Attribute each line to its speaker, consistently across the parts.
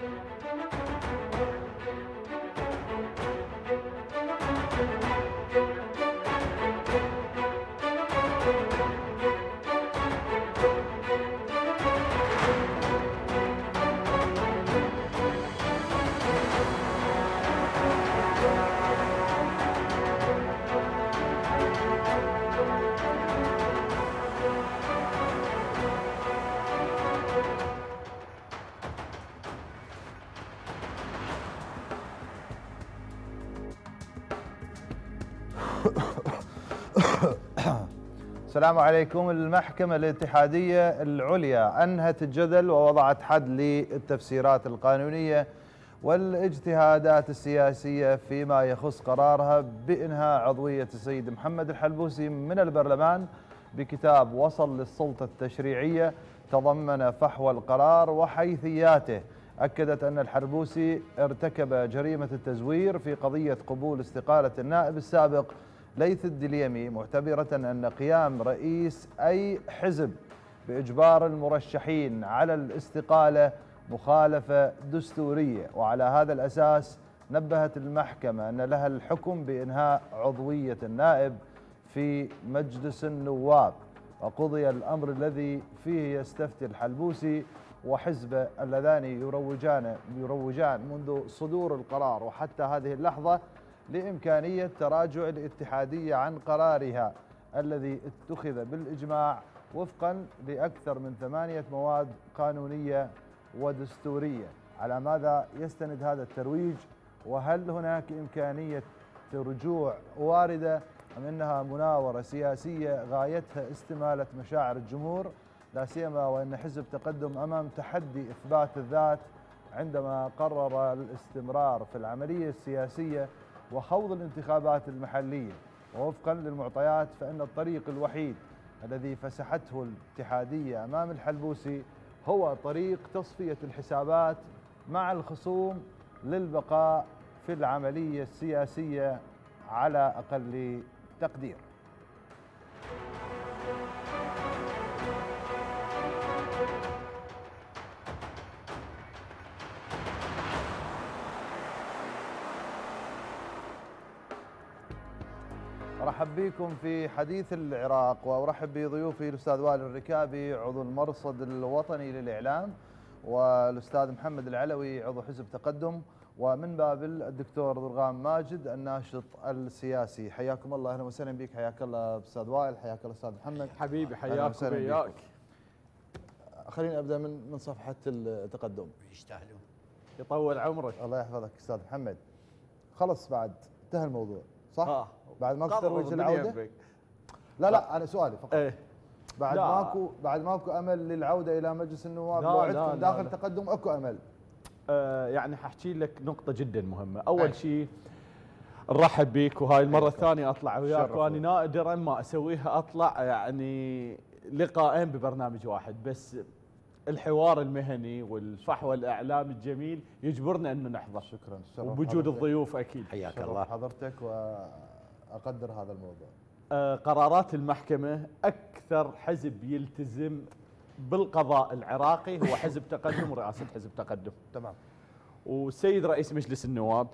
Speaker 1: السلام عليكم. المحكمة الاتحادية العليا أنهت الجدل ووضعت حد للتفسيرات القانونية والاجتهادات السياسية فيما يخص قرارها بإنهاء عضوية السيد محمد الحلبوسي من البرلمان بكتاب وصل للسلطة التشريعية تضمن فحوى القرار وحيثياته. أكدت أن الحلبوسي ارتكب جريمة التزوير في قضية قبول استقالة النائب السابق ليث الدليمي، معتبرة أن قيام رئيس أي حزب بإجبار المرشحين على الاستقالة مخالفة دستورية، وعلى هذا الأساس نبهت المحكمة أن لها الحكم بإنهاء عضوية النائب في مجلس النواب. وقضي الأمر الذي فيه يستفتي الحلبوسي وحزبه اللذان يروجان منذ صدور القرار وحتى هذه اللحظة لإمكانية تراجع الاتحادية عن قرارها الذي اتخذ بالإجماع وفقا لأكثر من 8 مواد قانونية ودستورية. على ماذا يستند هذا الترويج؟ وهل هناك إمكانية رجوع واردة أم أنها مناورة سياسية غايتها استمالة مشاعر الجمهور، لا سيما وأن حزب تقدم أمام تحدي إثبات الذات عندما قرر الاستمرار في العملية السياسية وخوض الانتخابات المحلية؟ ووفقا للمعطيات فإن الطريق الوحيد الذي فسحته الاتحادية أمام الحلبوسي هو طريق تصفية الحسابات مع الخصوم للبقاء في العملية السياسية على أقل تقدير. ارحب بكم في حديث العراق، وارحب بضيوفي الاستاذ وائل الركابي عضو المرصد الوطني للاعلام، والاستاذ محمد العلوي عضو حزب تقدم، ومن بابل الدكتور ضرغام ماجد الناشط السياسي. حياكم الله، اهلا وسهلا بك. حياك الله استاذ وائل، حياك الله استاذ محمد.
Speaker 2: حبيبي حياك وياك.
Speaker 1: خليني ابدا من صفحه التقدم.
Speaker 2: يستاهلون، يطول عمرك.
Speaker 1: الله يحفظك استاذ محمد. خلص بعد انتهى الموضوع صح؟ بعد ماكو ترويج العوده؟ لا انا سؤالي فقط.
Speaker 2: ايه
Speaker 1: بعد ماكو امل للعوده الى مجلس النواب؟ لو عدتم داخل تقدم اكو امل؟
Speaker 2: يعني حاحكي لك نقطه جدا مهمه. اول شيء نرحب بك، وهاي المره الثانيه اطلع وياك، وانا نادرا ما اسويها اطلع يعني لقاءين ببرنامج واحد، بس الحوار المهني والفحوى الاعلامي الجميل يجبرنا انه نحضر.
Speaker 1: شكرا.
Speaker 2: وبوجود الضيوف اكيد.
Speaker 1: حياك الله. حضرتك واقدر هذا الموضوع.
Speaker 2: قرارات المحكمه اكثر حزب يلتزم بالقضاء العراقي هو حزب تقدم ورئاسه حزب تقدم.
Speaker 1: تمام.
Speaker 2: والسيد رئيس مجلس النواب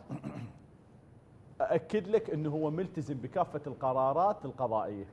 Speaker 2: اكد لك انه هو ملتزم بكافه القرارات القضائيه.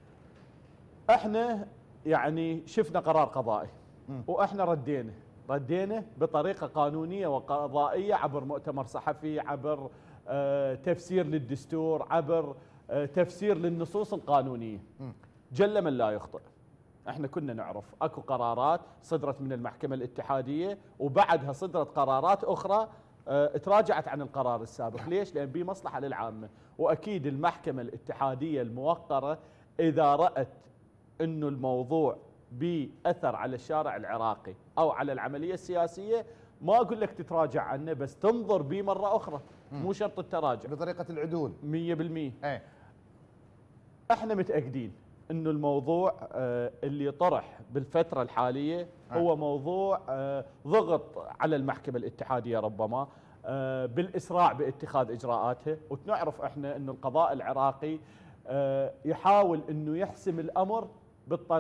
Speaker 2: احنا يعني شفنا قرار قضائي واحنا ردينا بطريقه قانونيه وقضائيه عبر مؤتمر صحفي، عبر تفسير للدستور، عبر تفسير للنصوص القانونيه. جل من لا يخطئ. احنا كنا نعرف اكو قرارات صدرت من المحكمه الاتحاديه وبعدها صدرت قرارات اخرى تراجعت عن القرار السابق. ليش؟ لان بمصلحه للعامه، واكيد المحكمه الاتحاديه الموقره اذا رأت انه الموضوع بأثر على الشارع العراقي أو على العملية السياسية، ما أقول لك تتراجع عنه، بس تنظر به مرة أخرى. مو شرط التراجع،
Speaker 1: بطريقة العدول
Speaker 2: 100%. احنا متأكدين انه الموضوع اللي طرح بالفترة الحالية هو موضوع ضغط على المحكمة الاتحادية ربما بالإسراع باتخاذ إجراءاتها. ونعرف احنا انه القضاء العراقي يحاول انه يحسم الأمر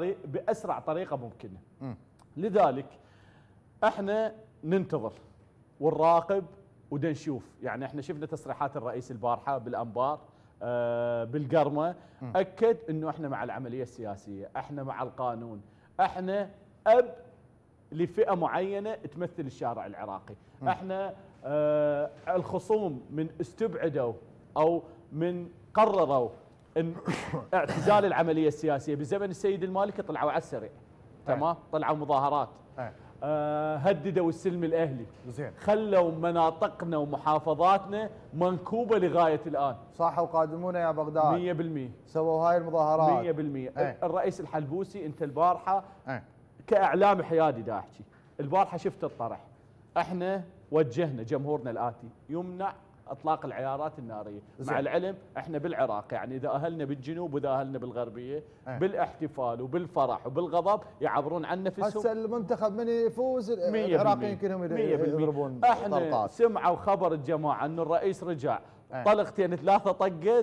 Speaker 2: بأسرع طريقة ممكنة. لذلك احنا ننتظر ونراقب ودنشوف. يعني احنا شفنا تصريحات الرئيس البارحه بالانبار بالقرمه، اكد انه احنا مع العمليه السياسيه، احنا مع القانون، احنا اب لفئه معينه تمثل الشارع العراقي. احنا الخصوم من استبعدوا او من قرروا ان اعتزال العمليه السياسيه بزمن السيد المالكي طلعوا على السريع، تمام، طلعوا مظاهرات، هددوا السلم الاهلي،
Speaker 1: زين،
Speaker 2: خلوا مناطقنا ومحافظاتنا منكوبه لغايه الان.
Speaker 1: صح، وقادمون يا بغداد
Speaker 2: 100%
Speaker 1: سووا هاي المظاهرات
Speaker 2: 100%. الرئيس الحلبوسي انت البارحه كاعلام حيادي دا احكي، البارحه شفت الطرح، احنا وجهنا جمهورنا الاتي يمنع اطلاق العيارات الناريه، مع العلم احنا بالعراق يعني اذا اهلنا بالجنوب واذا اهلنا بالغربيه بالاحتفال وبالفرح وبالغضب يعبرون عن نفسهم.
Speaker 1: هسه المنتخب من يفوز العراقيين كلهم يضربون
Speaker 2: احنا
Speaker 1: طلقات.
Speaker 2: سمعوا خبر الجماعه انه الرئيس رجع طلقتين ثلاثه طقت،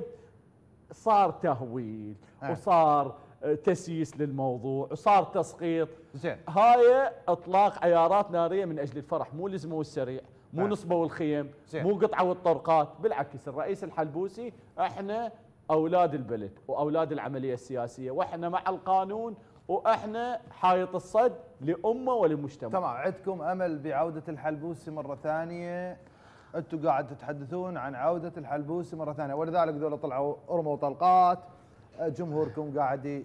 Speaker 2: صار تهويل وصار تسييس للموضوع وصار تسقيط.
Speaker 1: زين،
Speaker 2: هاي اطلاق عيارات ناريه من اجل الفرح، مو لزموا السريع، مو نصبوا الخيم، مو قطعوا الطرقات، بالعكس الرئيس الحلبوسي احنا اولاد البلد واولاد العمليه السياسيه، واحنا مع القانون، واحنا حائط الصد لامه ولمجتمع.
Speaker 1: تمام، عندكم امل بعوده الحلبوسي مره ثانيه؟ انتم قاعد تتحدثون عن عوده الحلبوسي مره ثانيه، ولذلك ذولا طلعوا ارموا طلقات، جمهوركم قاعد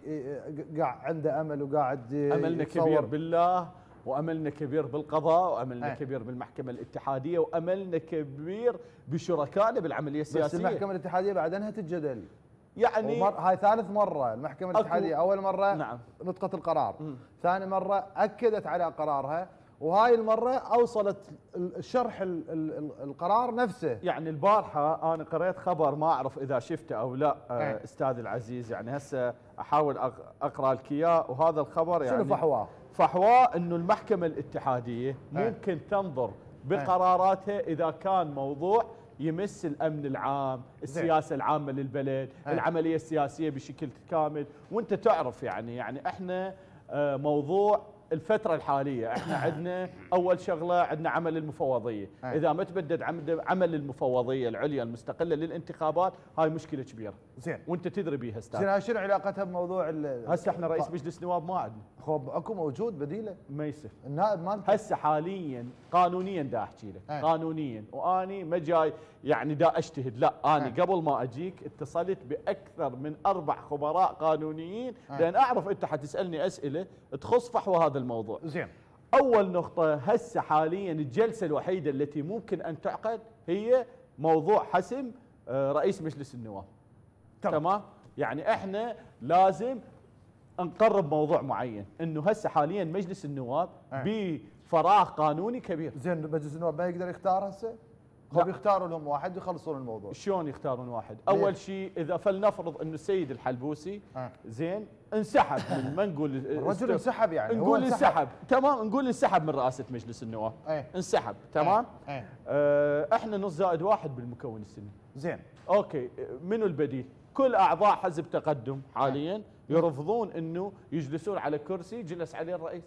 Speaker 1: عنده امل وقاعد
Speaker 2: املنا كبير بالله، واملنا كبير بالقضاء، واملنا كبير بالمحكمه الاتحاديه، واملنا كبير بشركائنا بالعمليه السياسيه.
Speaker 1: بس المحكمه الاتحاديه بعد انها تتجدل،
Speaker 2: يعني
Speaker 1: هاي ثالث مره المحكمه الاتحاديه، اول مره نطقت القرار، ثاني مره اكدت على قرارها، وهاي المره اوصلت شرح القرار نفسه.
Speaker 2: يعني البارحه انا قريت خبر ما اعرف اذا شفته او لا استاذ العزيز، يعني هسه احاول اقرا لك اياه، وهذا الخبر يعني
Speaker 1: شنو فحواه؟
Speaker 2: فحواه انه المحكمه الاتحاديه ممكن تنظر بقراراتها اذا كان موضوع يمس الامن العام، السياسه العامه للبلد، العمليه السياسيه بشكل كامل. وانت تعرف يعني احنا موضوع الفترة الحالية احنا عندنا اول شغلة عندنا عمل المفوضية، اذا ما تبدد عمل المفوضية العليا المستقلة للانتخابات هاي مشكلة كبيرة.
Speaker 1: زين،
Speaker 2: وانت تدري بيها استاذ.
Speaker 1: زين، شنو علاقتها بموضوع
Speaker 2: هسه احنا رئيس مجلس نواب ما عندنا.
Speaker 1: خب اكو موجود بديله؟
Speaker 2: ما يصير.
Speaker 1: النائب مالته
Speaker 2: هسه حاليا قانونيا دا احكي لك، قانونيا، واني ما جاي يعني دا اجتهد، لا اني قبل ما اجيك اتصلت باكثر من 4 خبراء قانونيين، لان اعرف انت حتسالني اسئله تخص فحوى هذا الموضوع.
Speaker 1: زين،
Speaker 2: اول نقطه هسه حاليا الجلسه الوحيده التي ممكن ان تعقد هي موضوع حسم رئيس مجلس النواب. تمام؟ يعني احنا لازم نقرب موضوع معين، انه هسه حاليا مجلس النواب بفراغ قانوني كبير.
Speaker 1: زين، مجلس النواب ما يقدر يختار هسه؟ هم يختاروا لهم واحد ويخلصون الموضوع.
Speaker 2: شلون يختارون واحد؟ اول شيء اذا فلنفرض انه السيد الحلبوسي زين انسحب من ما نقول
Speaker 1: الرجل انسحب، يعني
Speaker 2: نقول انسحب، تمام، نقول انسحب من رئاسه مجلس النواب، انسحب، تمام. احنا نص زائد واحد بالمكون السني.
Speaker 1: زين،
Speaker 2: اوكي، منو البديل؟ كل اعضاء حزب تقدم حاليا يرفضون انه يجلسون على كرسي جلس عليه الرئيس.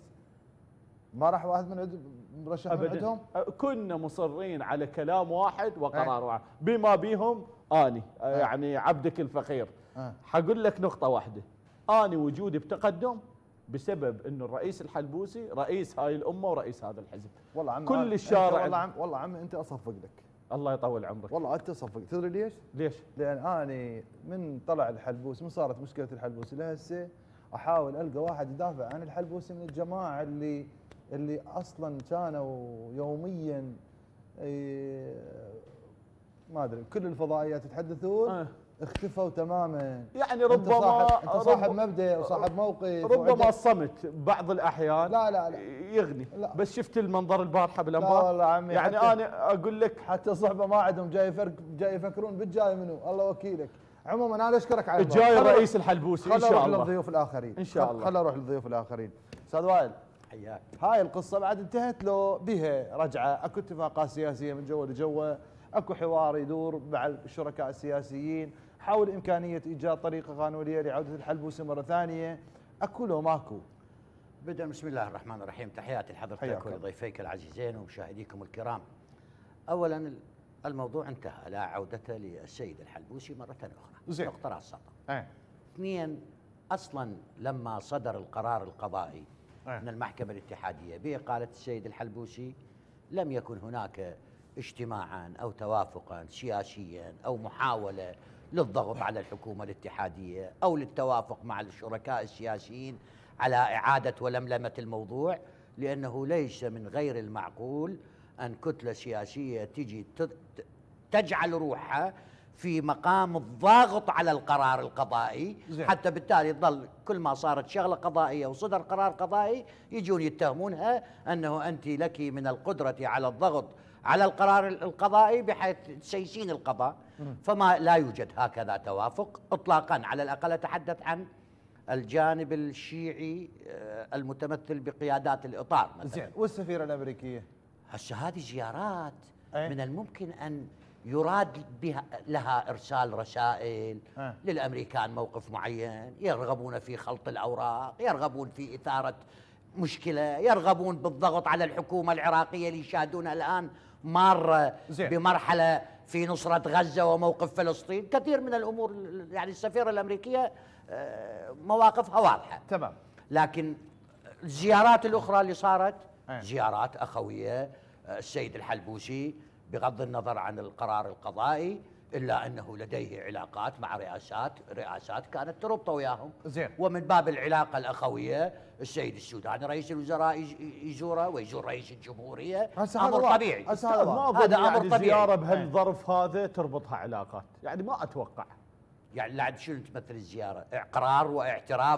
Speaker 1: ما راح واحد من مرشح من عندهم؟
Speaker 2: كنا مصرين على كلام واحد وقرار واحد، بما بيهم اني يعني عبدك الفقير. حقول لك نقطه واحده، اني وجودي بتقدم بسبب انه الرئيس الحلبوسي رئيس هاي الامه ورئيس هذا الحزب.
Speaker 1: والله عمي
Speaker 2: كل الشارع
Speaker 1: والله عمي انت اصفق لك،
Speaker 2: الله يطول عمرك.
Speaker 1: والله انت اصفق، تدري ليش؟
Speaker 2: ليش؟
Speaker 1: لان اني من طلع الحلبوسي، من صارت مشكله الحلبوسي لهسه احاول القى واحد يدافع عن الحلبوسي من الجماعه اللي اصلا كانوا يوميا ما ادري كل الفضائيات يتحدثون اختفوا تماما.
Speaker 2: يعني ربما
Speaker 1: انت صاحب مبدأ وصاحب موقف،
Speaker 2: ربما الصمت بعض الاحيان
Speaker 1: لا
Speaker 2: يغني.
Speaker 1: لا.
Speaker 2: بس شفت المنظر البارحه بالانبار؟
Speaker 1: لا والله عمي،
Speaker 2: يعني انا اقول لك
Speaker 1: حتى صحبه ما عندهم، جاي يفكرون بالجاي منو، الله وكيلك. عموما انا اشكرك على
Speaker 2: الجاي الرئيس الحلبوسي ان شاء الله.
Speaker 1: خلينا نروح للضيوف الاخرين
Speaker 2: ان شاء الله.
Speaker 1: خلينا نروح للضيوف الاخرين. استاذ وائل،
Speaker 3: حياك.
Speaker 1: هاي القصه بعد انتهت لو بها رجعه، اكو اتفاقات سياسيه من جوا لجوا، اكو حوار يدور مع الشركاء السياسيين حول امكانيه ايجاد طريقه قانونيه لعوده الحلبوسي مره ثانيه، اكو لو ماكو؟
Speaker 3: بدءا بسم الله الرحمن الرحيم، تحياتي لحضرتك ولضيفيك العزيزين ومشاهديكم الكرام. اولا الموضوع انتهى، لا عودة للسيد الحلبوسي مرة اخرى.
Speaker 1: زين.
Speaker 3: نقطة راس سطر.
Speaker 1: ايه.
Speaker 3: اثنين، اصلا لما صدر القرار القضائي من المحكمة الاتحادية بإقالة السيد الحلبوسي لم يكن هناك اجتماعا او توافقا سياسيا او محاولة للضغط على الحكومة الاتحادية او للتوافق مع الشركاء السياسيين على إعادة ولملمة الموضوع، لأنه ليس من غير المعقول أن كتلة سياسية تجي تجعل روحها في مقام الضاغط على القرار القضائي. زين. حتى بالتالي تظل كل ما صارت شغلة قضائية وصدر قرار قضائي يجون يتهمونها أنه أنت لك من القدرة على الضغط على القرار القضائي بحيث تسيسين القضاء. فما لا يوجد هكذا توافق إطلاقا، على الأقل أتحدث عن الجانب الشيعي المتمثل بقيادات الإطار مثلا.
Speaker 1: زين. والسفيرة الأمريكية
Speaker 3: هسه هذه زيارات من الممكن أن يراد بها لها إرسال رسائل للأمريكان، موقف معين يرغبون في خلط الأوراق، يرغبون في إثارة مشكلة، يرغبون بالضغط على الحكومة العراقية اللي يشاهدونها الآن مارة بمرحلة في نصرة غزة وموقف فلسطين. كثير من الأمور يعني السفيرة الأمريكية مواقفها واضحة.
Speaker 1: تمام.
Speaker 3: لكن الزيارات الأخرى اللي صارت زيارات أخوية. السيد الحلبوسي بغض النظر عن القرار القضائي إلا أنه لديه علاقات مع رئاسات كانت تربط وياهم.
Speaker 1: زين.
Speaker 3: ومن باب العلاقة الأخوية السيد السوداني رئيس الوزراء يزوره ويزور رئيس الجمهورية، أمر طبيعي.
Speaker 2: هذا أمر طبيعي. زيارة بهالظرف هذا تربطها علاقات، يعني ما أتوقع.
Speaker 3: يعني لا شنو تمثل الزيارة؟ إقرار واعتراف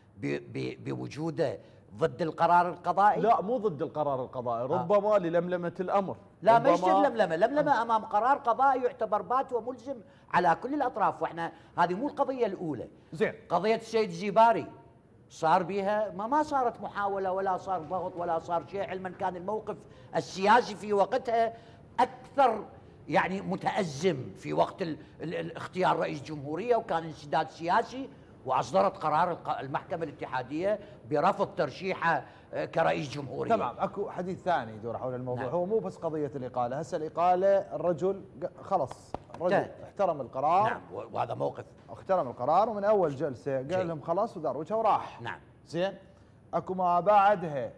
Speaker 3: بوجوده ضد القرار القضائي؟
Speaker 2: لا، مو ضد القرار القضائي، ربما للملمة الأمر.
Speaker 3: لا ما يصير لملمة أمام قرار قضائي يعتبر بات وملزم على كل الأطراف. وإحنا هذه مو القضية الأولى.
Speaker 1: زين.
Speaker 3: قضية السيد الزيباري صار بها ما صارت محاولة ولا صار ضغط ولا صار شيء، علما كان الموقف السياسي في وقتها أكثر يعني متأزم في وقت الاختيار رئيس جمهورية، وكان انسداد سياسي، وأصدرت قرار المحكمة الاتحادية برفض ترشيحه كرئيس جمهورية.
Speaker 1: تمام. اكو حديث ثاني يدور حول الموضوع. نعم. هو مو بس قضية الإقالة، هسه الإقالة الرجل خلص، الرجل احترم القرار.
Speaker 3: نعم. وهذا موقف
Speaker 1: احترم القرار، ومن أول جلسة قال لهم خلاص ودار وجهه وراح.
Speaker 3: نعم.
Speaker 1: زين. اكو ما بعدها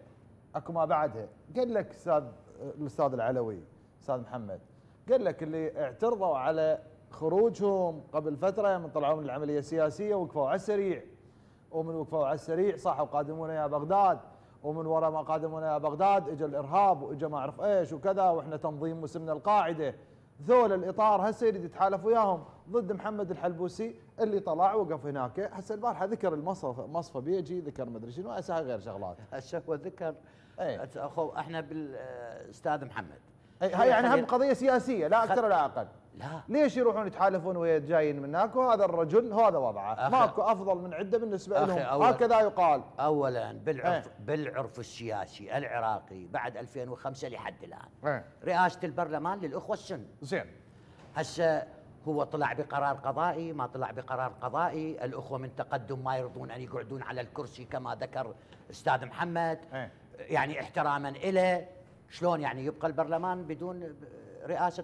Speaker 1: قال لك الأستاذ العلوي أستاذ محمد قال لك اللي اعترضوا على خروجهم قبل فترة من طلعوا من العملية السياسية وقفوا على السريع، ومن وقفوا على السريع صحوا قادمونا يا بغداد، ومن وراء ما قادمونا يا بغداد اجى الارهاب واجى ما اعرف ايش وكذا، واحنا تنظيم مسمنا القاعده. ذول الاطار هسه يريد يتحالف وياهم ضد محمد الحلبوسي اللي طلع وقف هناك. هسه البارحه ذكر مصفى بيجي، ذكر مدري شنو، هسه غير شغلات.
Speaker 3: هسه هو ذكر اخو احنا بالاستاذ محمد.
Speaker 1: هاي يعني هم قضيه سياسيه لا اكثر ولا اقل.
Speaker 3: لا.
Speaker 1: ليش يروحون يتحالفون ويا جايين من هناك؟ وهذا الرجل هذا وضعه، ماكو افضل من عده بالنسبه لهم، هكذا يقال.
Speaker 3: اولا بالعرف السياسي العراقي بعد 2005 لحد الان رئاسه البرلمان للاخوه السن.
Speaker 1: زين.
Speaker 3: هسه هو طلع بقرار قضائي ما طلع بقرار قضائي، الاخوه من تقدم ما يرضون ان يقعدون على الكرسي كما ذكر استاذ محمد. يعني احتراما له، شلون يعني يبقى البرلمان بدون رئاسه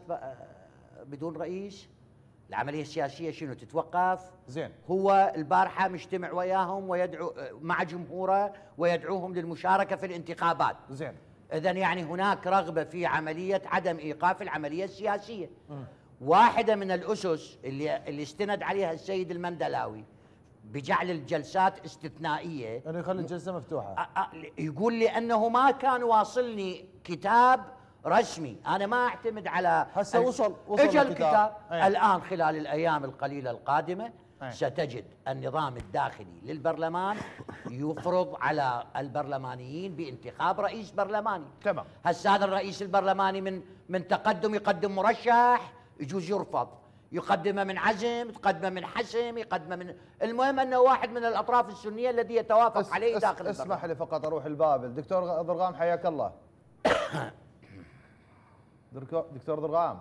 Speaker 3: بدون رئيس؟ العمليه السياسيه شنو تتوقف؟
Speaker 1: زين.
Speaker 3: هو البارحه مجتمع وياهم ويدعو مع جمهوره ويدعوهم للمشاركه في الانتخابات.
Speaker 1: زين.
Speaker 3: اذا يعني هناك رغبه في عمليه عدم ايقاف العمليه السياسيه. واحدة من الاسس اللي استند عليها السيد المندلاوي بجعل الجلسات استثنائيه،
Speaker 1: انه يخلي الجلسه مفتوحه.
Speaker 3: يقول لي انه ما كان واصلني كتاب رسمي، انا ما اعتمد على
Speaker 1: هسه وصل
Speaker 3: اجى الكتاب. الان خلال الايام القليله القادمه ستجد النظام الداخلي للبرلمان يفرض على البرلمانيين بانتخاب رئيس برلماني.
Speaker 1: تمام.
Speaker 3: هسه هذا الرئيس البرلماني من تقدم يقدم مرشح، يجوز يرفض، يقدمه من عزم، يقدمه من حسم، يقدمه من، المهم انه واحد من الاطراف السنيه الذي يتوافق عليه داخل البرلمان.
Speaker 1: اسمح لي فقط اروح البابل. دكتور ضرغام حياك الله. دكتور ضرغام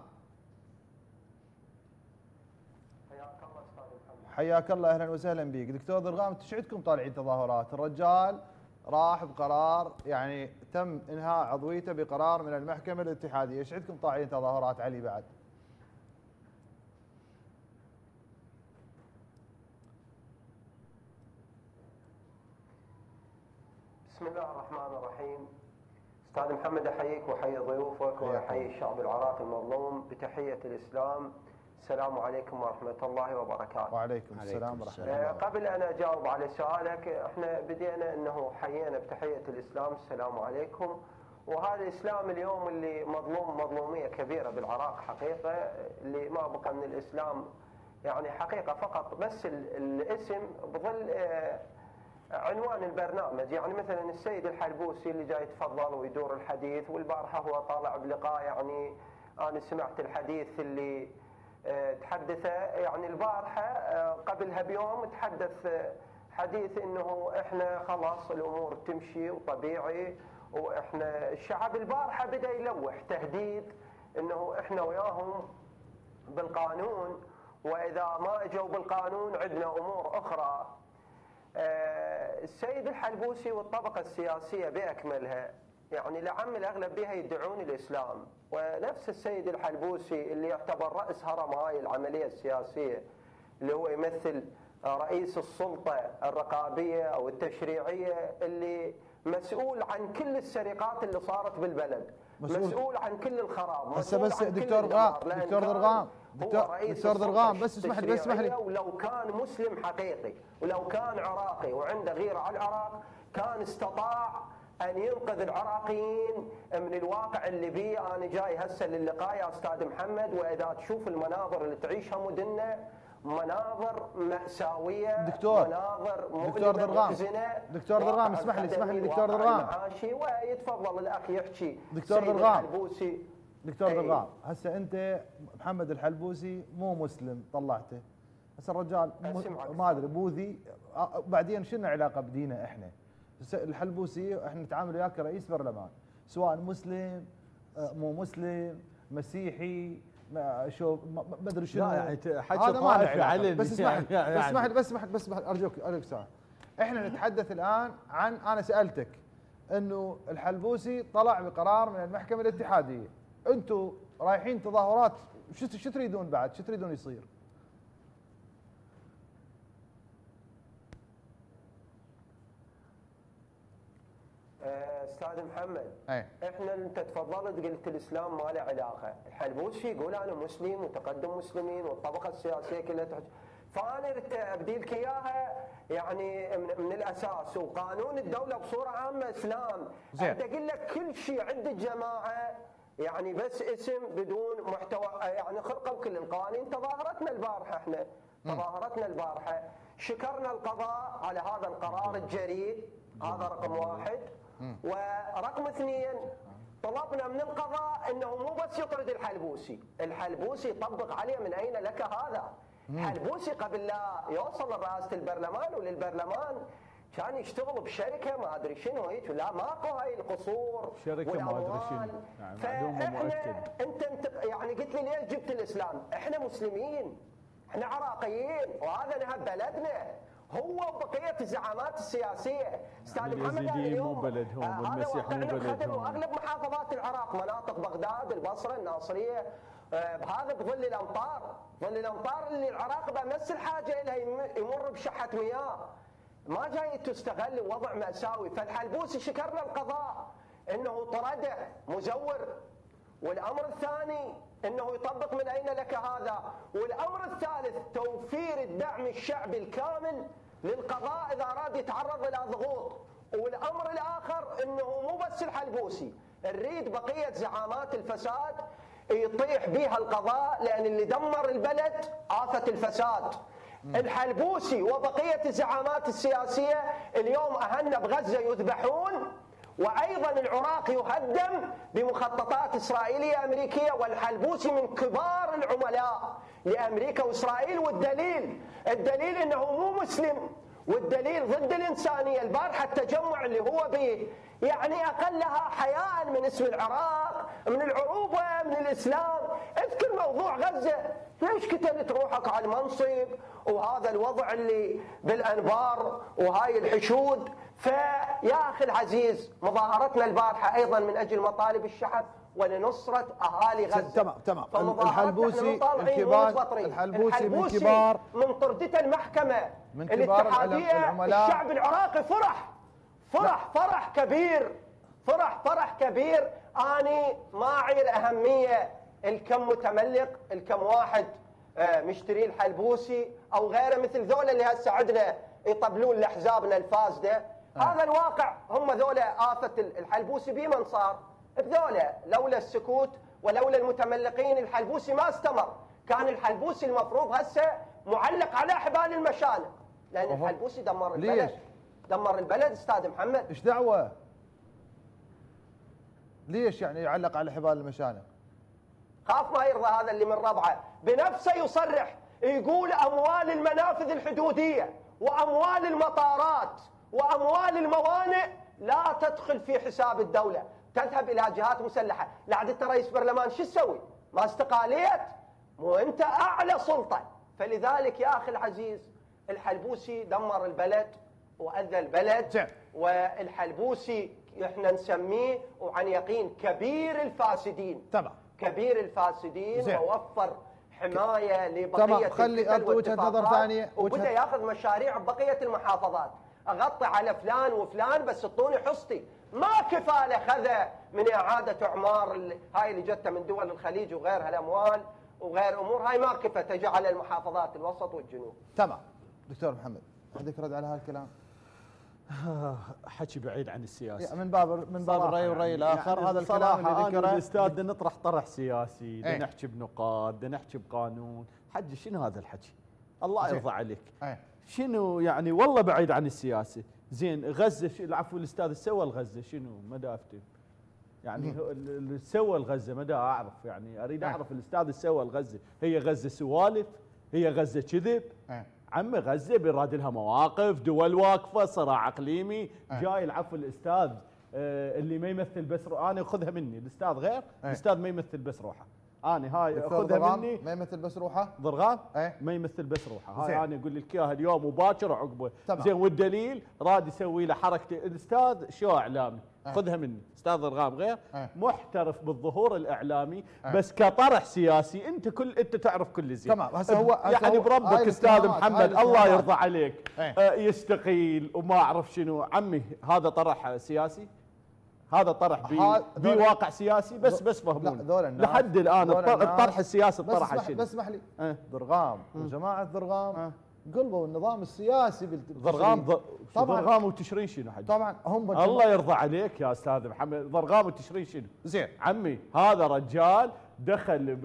Speaker 1: حياك الله، اهلا وسهلا بك. دكتور ضرغام، انتم ايش عندكم طالعين تظاهرات؟ الرجال راح بقرار، يعني تم انهاء عضويته بقرار من المحكمه الاتحاديه، ايش عندكم طالعين تظاهرات علي بعد؟
Speaker 4: بسم الله الرحمن الرحيم. استاذ محمد احييك واحيي ضيوفك واحيي الشعب العراقي المظلوم بتحيه الاسلام. السلام عليكم ورحمه الله وبركاته.
Speaker 1: وعليكم السلام ورحمه الله.
Speaker 4: قبل ان اجاوب على سؤالك، احنا بدينا انه حيينا بتحيه الاسلام، السلام عليكم. وهذا الاسلام اليوم اللي مظلوم مظلوميه كبيره بالعراق حقيقه، اللي ما بقى من الاسلام يعني حقيقه فقط بس الاسم بظل عنوان البرنامج. يعني مثلا السيد الحلبوسي اللي جاي يتفضل ويدور الحديث، والبارحه هو طالع بلقاء، يعني انا سمعت الحديث اللي تحدثه يعني البارحه، قبلها بيوم تحدث حديث انه احنا خلاص الامور تمشي وطبيعي، واحنا الشعب البارحه بدا يلوح تهديد انه احنا وياهم بالقانون، واذا ما اجوا بالقانون عندنا امور اخرى. السيد الحلبوسي والطبقة السياسية بأكملها يعني لعم الأغلب بها يدعون الإسلام، ونفس السيد الحلبوسي اللي يعتبر رأس هرم هاي العملية السياسية، اللي هو يمثل رئيس السلطة الرقابية أو التشريعية، اللي مسؤول عن كل السرقات اللي صارت بالبلد، مسؤول عن كل الخراب.
Speaker 1: بس دكتور ضرغام دكتور ضرغام بس اسمح لي
Speaker 4: ولو كان مسلم حقيقي ولو كان عراقي وعنده غيرة على العراق كان استطاع أن ينقذ العراقيين من الواقع اللي بيه. أنا جاي هسه للقاء يا أستاذ محمد، وإذا تشوف المناظر اللي تعيشها مدننا مناظر مأساوية، مناظر مؤلمة محزنة.
Speaker 1: دكتور ضرغام اسمح لي دكتور ضرغام،
Speaker 4: ويتفضل الأخ يحكي.
Speaker 1: دكتور ضرغام هسه أنت محمد الحلبوسي مو مسلم طلعته، هسه الرجال ما أدري بوذي، بعدين شنو علاقة بدينا إحنا؟ الحلبوسي احنا نتعامل وياه كرئيس برلمان، سواء مسلم مو مسلم مسيحي شو ما ادري شنو.
Speaker 2: لا يعني حكي طائفي على
Speaker 1: بس اسمح ارجوك سؤال. احنا نتحدث الان عن، انا سالتك انه الحلبوسي طلع بقرار من المحكمه الاتحاديه، انتم رايحين تظاهرات، شو تريدون بعد؟ شو تريدون يصير؟
Speaker 4: استاذ محمد، احنا انت تفضلت قلت الاسلام ما له علاقه، الحلبوسي يقول انا مسلم وتقدم مسلمين والطبقه السياسيه كلها فانا ابدي لك اياها يعني من الاساس، وقانون الدوله بصوره عامه اسلام. انت اقول لك كل شيء عند الجماعه يعني بس اسم بدون محتوى، يعني خرقوا كل القوانين. تظاهرتنا البارحه، احنا تظاهرتنا البارحه شكرنا القضاء على هذا القرار الجريء، هذا رقم واحد. ورقم اثنين طلبنا من القضاء انه مو بس يطرد الحلبوسي يطبق عليه من اين لك هذا. الحلبوسي قبل لا يوصل لرئاسه البرلمان وللبرلمان كان يشتغل بشركه ما ادري شنو هيك، لا ماكو هاي القصور
Speaker 2: شركه ما ادري شنو، يعني معلومه مؤكده.
Speaker 4: انت يعني قلت لي ليش جبت الاسلام؟ احنا مسلمين، احنا عراقيين، وهذا نهب بلدنا. هو وبقيه الزعامات السياسيه استاذ محمد
Speaker 2: اليزيديين مو بلدهم والمسيح مو بلدهم،
Speaker 4: واغلب محافظات العراق مناطق بغداد البصره الناصريه بهذا بظل الامطار، ظل الامطار اللي العراق بمس الحاجه لها يمر بشحه مياه، ما جاي تستغل وضع ماساوي. فالحلبوسي شكرنا القضاء انه طرده مزور، والامر الثاني انه يطبق من اين لك هذا، والامر الثالث توفير الدعم الشعبي الكامل للقضاء اذا اراد يتعرض الى ضغوط، والامر الاخر انه مو بس الحلبوسي، نريد بقيه زعامات الفساد يطيح بها القضاء، لان اللي دمر البلد آفة الفساد. الحلبوسي وبقيه الزعامات السياسيه اليوم اهلنا بغزه يذبحون، وايضا العراق يهدم بمخططات اسرائيليه امريكيه، والحلبوسي من كبار العملاء لامريكا واسرائيل. والدليل انه مو مسلم، والدليل ضد الانسانيه. البارحه التجمع اللي هو به يعني اقلها حياء من اسم العراق، من العروبه، من الاسلام. اذكر موضوع غزه، ليش كتبت روحك على المنصب وهذا الوضع اللي بالانبار وهاي الحشود؟ فيا أخي العزيز، مظاهرتنا البارحة أيضا من أجل مطالب الشعب ولنصرة أهالي غزة.
Speaker 1: تمام.
Speaker 4: الحلبوسي من كبار من طردته المحكمة الاتحادية. الشعب العراقي فرح كبير. أني ما أعير أهمية الكم متملق، الكم واحد مشتري الحلبوسي أو غيره مثل ذولا اللي هسه عندنا يطبلون لأحزابنا الفاسدة. هذا الواقع، هم ذولا آفة الحلبوسي بمن صار بذولا. لولا السكوت ولولا المتملقين الحلبوسي ما استمر. كان الحلبوسي المفروض هسه معلق على حبال المشانق، لأن الحلبوسي دمر البلد. دمر البلد أستاذ محمد.
Speaker 1: إيش دعوة؟ ليش يعني يعلق على حبال المشانق؟
Speaker 4: خاف ما يرضى هذا اللي من ربعه، بنفسه يصرح يقول أموال المنافذ الحدودية وأموال المطارات وأموال الموانئ لا تدخل في حساب الدولة، تذهب إلى جهات مسلحة. لعد أنت رئيس برلمان شو تسوي؟ ما استقاليت؟ مو أنت أعلى سلطة. فلذلك يا أخي العزيز، الحلبوسي دمر البلد وأذى البلد. والحلبوسي احنا نسميه وعن يقين كبير الفاسدين.
Speaker 1: تمام.
Speaker 4: كبير الفاسدين. ووفر حماية لبقية
Speaker 1: تمام. خلي أعطي وجهة نظر ثانية.
Speaker 4: وبدأ ياخذ مشاريع ببقية المحافظات. أغطي على فلان وفلان بس اعطوني حصتي. ما كفاله خذ من إعادة إعمار هاي اللي جته من دول الخليج وغيرها الأموال وغير أمور، هاي ما كفت تجي على المحافظات الوسط والجنوب.
Speaker 1: تمام. دكتور محمد، عندك رد على هالكلام؟
Speaker 2: حكي بعيد عن السياسة،
Speaker 1: من باب الرأي والرأي الآخر. يعني هذا الكلام اللي ذكره
Speaker 2: الأستاذ بدنا نطرح طرح سياسي، بدنا نحكي بنقاط، بدنا نحكي بقانون. حجي شنو هذا الحكي؟ الله يرضى عليك. شنو يعني والله بعيد عن السياسة. زين غزة العفو الأستاذ سوى الغزة شنو؟ ما افتهم يعني اللي سوى الغزة ما أعرف، يعني أريد أعرف الأستاذ سوى الغزة. هي غزة سوالف؟ هي غزة كذب؟ عمي غزة بيراد لها مواقف، دول واقفة، صراع اقليمي. جاي العفو الاستاذ اللي ما يمثل بس انا خذها مني، الاستاذ غير، الاستاذ ما يمثل بس روحه. انا هاي خذها مني،
Speaker 1: ما يمثل بس روحه.
Speaker 2: ضرغام ما يمثل بس روحه. هاي انا اقول لك اياها اليوم وباكر وعقبه. زين والدليل راد يسوي له حركه الاستاذ شو اعلامي. خذها مني، استاذ ضرغام غير محترف بالظهور الاعلامي، بس كطرح سياسي انت تعرف كل زين.
Speaker 1: تمام. هسه هو
Speaker 2: يعني بربك استاذ محمد الله يرضى عليك يستقيل وما اعرف شنو. عمي هذا طرح سياسي، هذا طرح بواقع سياسي. بس فهموني لحد الان الطرح السياسي الطرح شنو؟
Speaker 1: بس اسمح لي. ضرغام وجماعه ضرغام قلبوا النظام السياسي
Speaker 2: ضرغام وتشرين شنو حاجه؟
Speaker 1: طبعا هم
Speaker 2: الله يرضى عليك يا استاذ محمد، ضرغام وتشرين شنو؟
Speaker 1: زين
Speaker 2: عمي هذا رجال دخل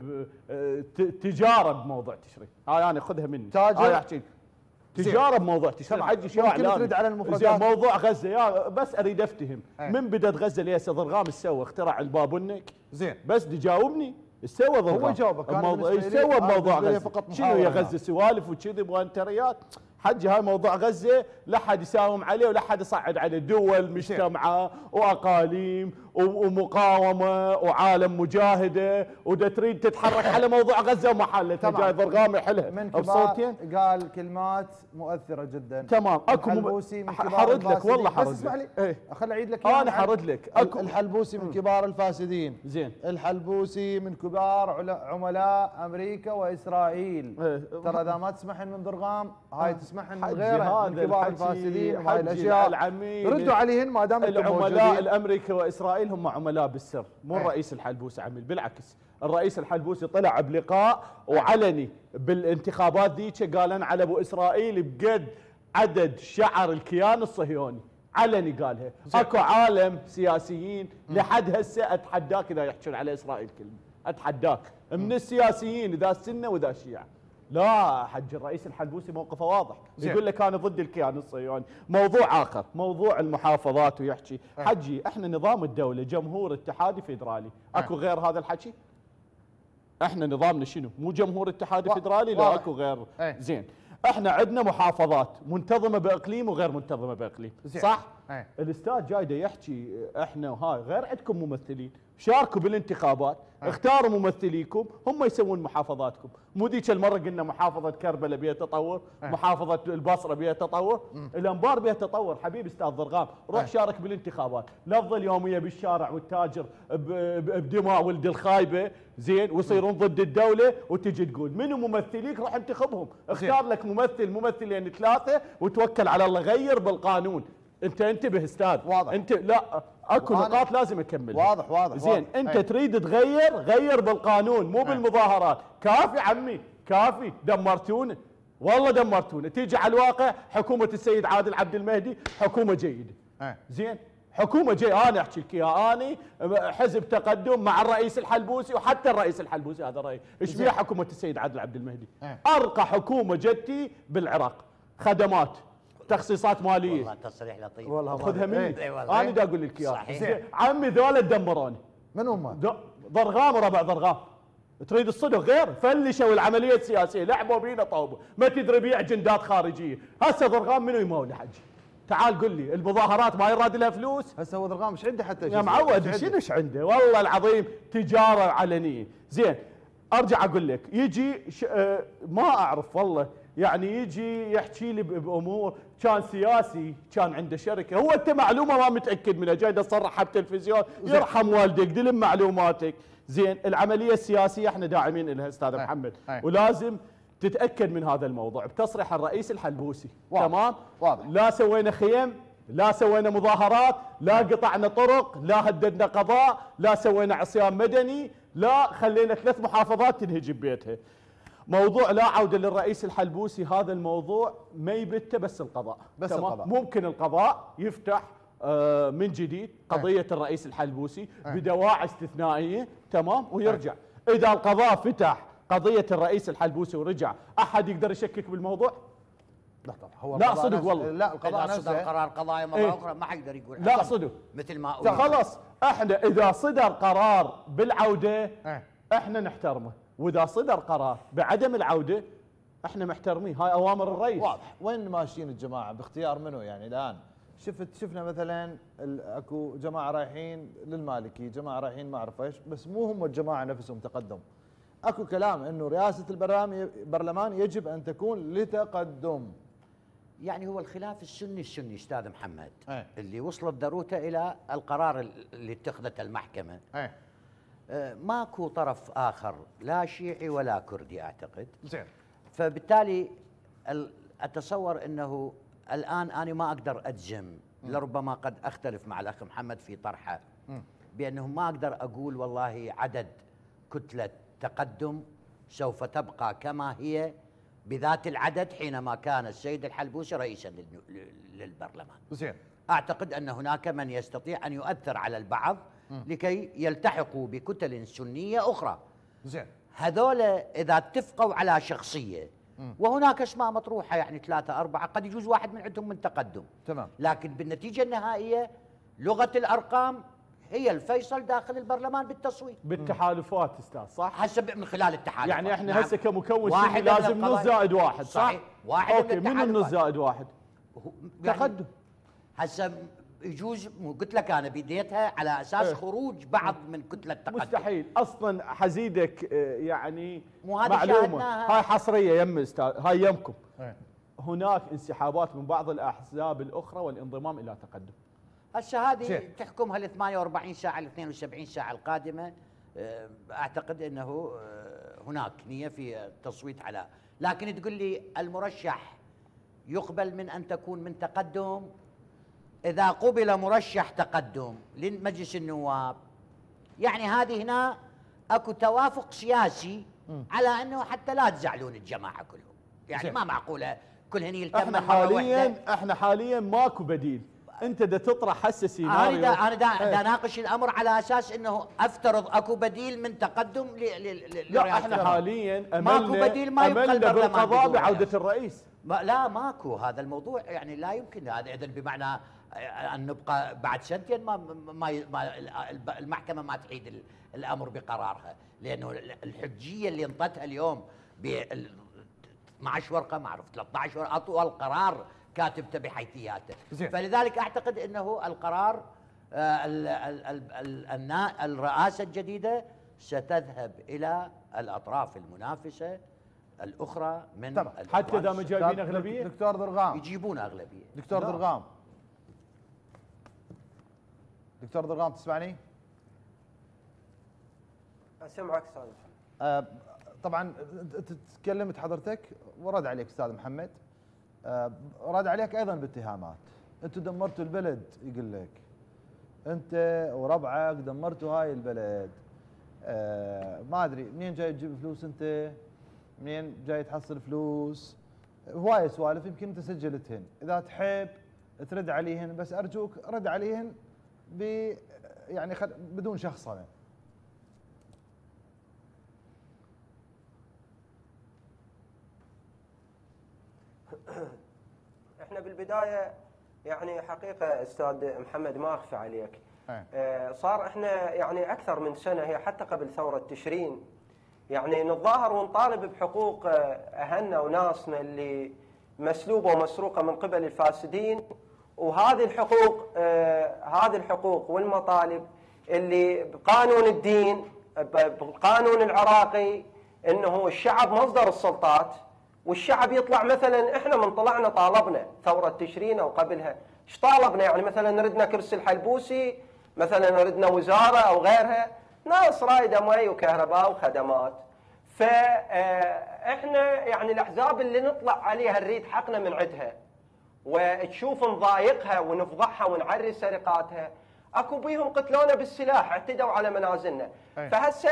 Speaker 2: تجاره بموضوع تشرين. هاي انا خذها مني، هاي احكي تجاره بموضوع تشرين. حجي شو
Speaker 1: ممكن ترد على المفردات.
Speaker 2: موضوع غزه يا بس اريد افتهم من بدت غزه ليش ضرغام سوى اخترع البابونك؟
Speaker 1: زين
Speaker 2: بس تجاوبني سوى ضرغام.
Speaker 1: هو جاوبك
Speaker 2: سوى بموضوع غزه شنو يا غزه سوالف وكذب وانتريات. حجي هاي موضوع غزه لا حد يساوم عليه ولا حد يصعد عليه. دول مجتمعه واقاليم ومقاومه وعالم مجاهده ودا تريد تتحرك على موضوع غزه وما حلتها. جاي ضرغام يحلها
Speaker 1: من كبار قال كلمات مؤثره جدا.
Speaker 2: تمام. اكو حرد لك والله حرد.
Speaker 1: بس اسمح لي خل اعيد لك
Speaker 2: انا حرد لك.
Speaker 1: اكو الحلبوسي من كبار الفاسدين.
Speaker 2: زين
Speaker 1: الحلبوسي من كبار عملاء امريكا واسرائيل. ترى اذا ما تسمحن من ضرغام هاي تسمحن من غيره من كبار الفاسدين وهاي الاشياء. ردوا عليهن ما دام
Speaker 2: العملاء الامريكا واسرائيل هم عملاء بالسر، مو الرئيس الحلبوسي عمل. بالعكس الرئيس الحلبوسي طلع بلقاء وعلني بالانتخابات ذيك قال انا على ابو اسرائيل بقد عدد شعر الكيان الصهيوني. علني قالها. اكو عالم سياسيين لحد هسه اتحداك اذا يحكون على اسرائيل كلمه، اتحداك من السياسيين اذا السنه واذا الشيعه. لا حج الرئيس الحلبوسي موقفه واضح، يقول لك انا ضد الكيان الصهيوني. موضوع اخر موضوع المحافظات ويحكي. حجي احنا نظام الدوله جمهور اتحادي فيدرالي، اكو غير هذا الحكي؟ احنا نظامنا شنو؟ مو جمهور اتحادي فيدرالي؟ لا اكو غير. زين احنا عندنا محافظات منتظمه باقليم وغير منتظمه باقليم، صح؟ الاستاذ جاي دا يحكي احنا وهاي غير عندكم ممثلين، شاركوا بالانتخابات، اختاروا ممثليكم هم يسوون محافظاتكم، مو ذيك المره قلنا محافظه كربلاء بها تطور، محافظه البصره بها تطور، الانبار بها تطور. حبيبي استاذ ضرغام روح شارك بالانتخابات، لا تظل يوميه بالشارع والتاجر بدماء ولد الخايبه زين ويصيرون ضد الدوله وتجي تقول منو ممثليك روح انتخبهم، اختار لك ممثلين 3 وتوكل على الله، غير بالقانون. انت انتبه استاذ،
Speaker 1: واضح.
Speaker 2: انت لا اكو نقاط لازم اكمل.
Speaker 1: واضح
Speaker 2: زين
Speaker 1: واضح.
Speaker 2: انت تريد تغير، غير بالقانون مو بالمظاهرات. كافي عمي كافي، دمرتونا والله دمرتونا. تيجي على الواقع حكومه السيد عادل عبد المهدي حكومه جيده. زين حكومه جيده، انا احكي لك اياها، اني حزب تقدم مع الرئيس الحلبوسي، وحتى الرئيس الحلبوسي هذا رايي. ايش بيها حكومه السيد عادل عبد المهدي؟ ارقى حكومه جتي بالعراق، خدمات، تخصيصات ماليه.
Speaker 3: والله تصريح لطيف
Speaker 2: والله خذها مني،
Speaker 3: والله.
Speaker 2: انا دا اقول لك اياها.
Speaker 3: صحيح.
Speaker 2: عمي ذولا دمروني.
Speaker 1: من هم؟
Speaker 2: ضرغام وربع ضرغام. تريد الصدق غير فلشوا العمليه السياسيه، لعبوا بينا طوبوا، ما تدري بيع جندات خارجيه. هسه ضرغام منو يمول حجي؟ تعال قل لي المظاهرات ما يراد لها فلوس؟
Speaker 1: هسه هو ضرغام ايش عنده حتى
Speaker 2: يا معود شنو ايش عنده؟ والله العظيم تجاره علنيه. زين ارجع اقول لك يجي ما اعرف والله، يعني يجي يحكي لي بامور كان سياسي، كان عنده شركه، هو انت معلومه ما متاكد منها جاي تصرحها بتلفزيون، يرحم والديك دلم معلوماتك. زين العمليه السياسيه احنا داعمين لها استاذ محمد، ولازم تتاكد من هذا الموضوع بتصريح الرئيس الحلبوسي. تمام؟
Speaker 1: واضح.
Speaker 2: لا سوينا خيم، لا سوينا مظاهرات، لا قطعنا طرق، لا هددنا قضاء، لا سوينا عصيان مدني، لا خلينا 3 محافظات تنهجم بيتها. موضوع لا عودة للرئيس الحلبوسي هذا الموضوع ما يبته بس القضاء.
Speaker 1: بس
Speaker 2: تمام؟
Speaker 1: القضاء.
Speaker 2: ممكن القضاء يفتح من جديد قضية الرئيس الحلبوسي بدواعي استثنائية، تمام، ويرجع. إذا القضاء فتح قضية الرئيس الحلبوسي ورجع، أحد يقدر يشكك بالموضوع؟
Speaker 1: لا طبعا هو
Speaker 2: لا صدق والله.
Speaker 1: لا القضاء
Speaker 3: إذا صدر
Speaker 1: نفسه
Speaker 3: قرار قضائي مرة أخرى ما حيقدر يقول
Speaker 2: لا صدق.
Speaker 3: مثل ما
Speaker 2: خلاص احنا إذا صدر قرار بالعودة احنا نحترمه، وإذا صدر قرار بعدم العودة احنا محترمين. هاي أوامر الرئيس.
Speaker 1: واضح. وين ماشيين الجماعه باختيار منو يعني الان؟ شفنا مثلا اكو جماعه رايحين للمالكي، جماعه رايحين ما اعرف ايش، بس مو هم الجماعه نفسهم تقدم. اكو كلام انه رئاسه البرلمان يجب ان تكون لتقدم.
Speaker 3: يعني هو الخلاف السني استاذ محمد اللي وصلت ضرورته الى القرار اللي اتخذته المحكمه. ماكو طرف اخر لا شيعي ولا كردي اعتقد.
Speaker 1: زين.
Speaker 3: فبالتالي اتصور انه الان انا ما اقدر اجزم، لربما قد اختلف مع الاخ محمد في طرحه بانه ما اقدر اقول والله عدد كتله تقدم سوف تبقى كما هي بذات العدد حينما كان السيد الحلبوسي رئيسا للبرلمان.
Speaker 1: زين.
Speaker 3: اعتقد ان هناك من يستطيع ان يؤثر على البعض لكي يلتحقوا بكتل سنيه اخرى.
Speaker 1: زين.
Speaker 3: هذول اذا اتفقوا على شخصيه وهناك اسماء مطروحه يعني 3 4 قد يجوز واحد من عندهم من تقدم.
Speaker 1: تمام.
Speaker 3: لكن بالنتيجه النهائيه لغه الارقام هي الفيصل داخل البرلمان بالتصويت.
Speaker 2: بالتحالفات استاذ صح؟
Speaker 3: حسب من خلال التحالفات.
Speaker 2: يعني احنا هسه كمكون
Speaker 3: واحد
Speaker 2: لازم نص زائد واحد صح؟
Speaker 3: صحيح. واحد
Speaker 2: اوكي من النص زائد واحد؟
Speaker 3: يعني
Speaker 2: تقدم.
Speaker 3: هسه يجوز قلت لك انا بديتها على اساس خروج بعض من كتله التقدم.
Speaker 2: مستحيل اصلا حزيدك يعني
Speaker 3: مو هذه
Speaker 2: معلومه
Speaker 3: شاهدناها.
Speaker 2: هاي حصريه يم استاذ، هاي يمكم. هناك انسحابات من بعض الاحزاب الاخرى والانضمام الى تقدم.
Speaker 3: هسه هذه تحكمها ال 48 ساعه ال 72 ساعه القادمه. اعتقد انه هناك نيه في التصويت على، لكن تقول لي المرشح يقبل من ان تكون من تقدم. اذا قبل مرشح تقدم لمجلس النواب يعني هذه هنا اكو توافق سياسي على انه حتى لا تزعلون الجماعه كلهم، يعني ما معقوله كل هني يلتم
Speaker 2: احنا حاليا ماكو بديل. انت دا تطرح هسه سيناريو.
Speaker 3: انا دا اناقش الامر على اساس انه افترض اكو بديل من تقدم
Speaker 2: لا احنا حاليا
Speaker 3: ماكو بديل ما يبقى البرلمان
Speaker 2: بالقضاء بعوده الرئيس.
Speaker 3: لا ماكو هذا الموضوع، يعني لا يمكن هذا. اذا بمعنى ان نبقى بعد سنتين ما المحكمه ما تعيد الامر بقرارها، لانه الحجيه اللي انطتها اليوم ب 12 ورقه ما اعرف 13 ورقه اطول قرار كاتبته بحيثياته. فلذلك اعتقد انه القرار الرئاسه الجديده ستذهب الى الاطراف المنافسه الاخرى من
Speaker 2: حتى اذا ما جايبين اغلبيه.
Speaker 1: دكتور ضرغام
Speaker 3: يجيبون اغلبيه.
Speaker 1: دكتور ضرغام، دكتور ضرغام تسمعني؟
Speaker 4: اسمعك استاذ.
Speaker 1: طبعا تكلمت حضرتك ورد عليك استاذ محمد، رد عليك ايضا باتهامات، انتم دمرتوا البلد، يقول لك انت وربعك دمرتوا هاي البلد. ما ادري منين جاي تجيب فلوس انت؟ منين جاي تحصل فلوس؟ هواي سوالف يمكن انت سجلتهن، اذا تحب ترد عليهن، بس ارجوك رد عليهن يعني بدون شخصنه.
Speaker 4: احنا بالبدايه يعني حقيقه استاذ محمد ما اخفى عليك، صار احنا يعني اكثر من سنه، هي حتى قبل ثوره تشرين يعني نتظاهر ونطالب بحقوق اهلنا وناسنا اللي مسلوبه ومسروقه من قبل الفاسدين، وهذه الحقوق والمطالب اللي بقانون الدين بالقانون العراقي انه الشعب مصدر السلطات، والشعب يطلع مثلا احنا من طلعنا طالبنا ثوره تشرين او قبلها، ايش طالبنا؟ يعني مثلا نردنا كرسي الحلبوسي، مثلا نردنا وزاره او غيرها، ناس رايده مي وكهرباء وخدمات. فاحنا يعني الاحزاب اللي نطلع عليها نريد حقنا من عندها وتشوف نضايقها ونفضحها ونعري سرقاتها، اكو بيهم قتلونا بالسلاح، اعتدوا على منازلنا. فهسه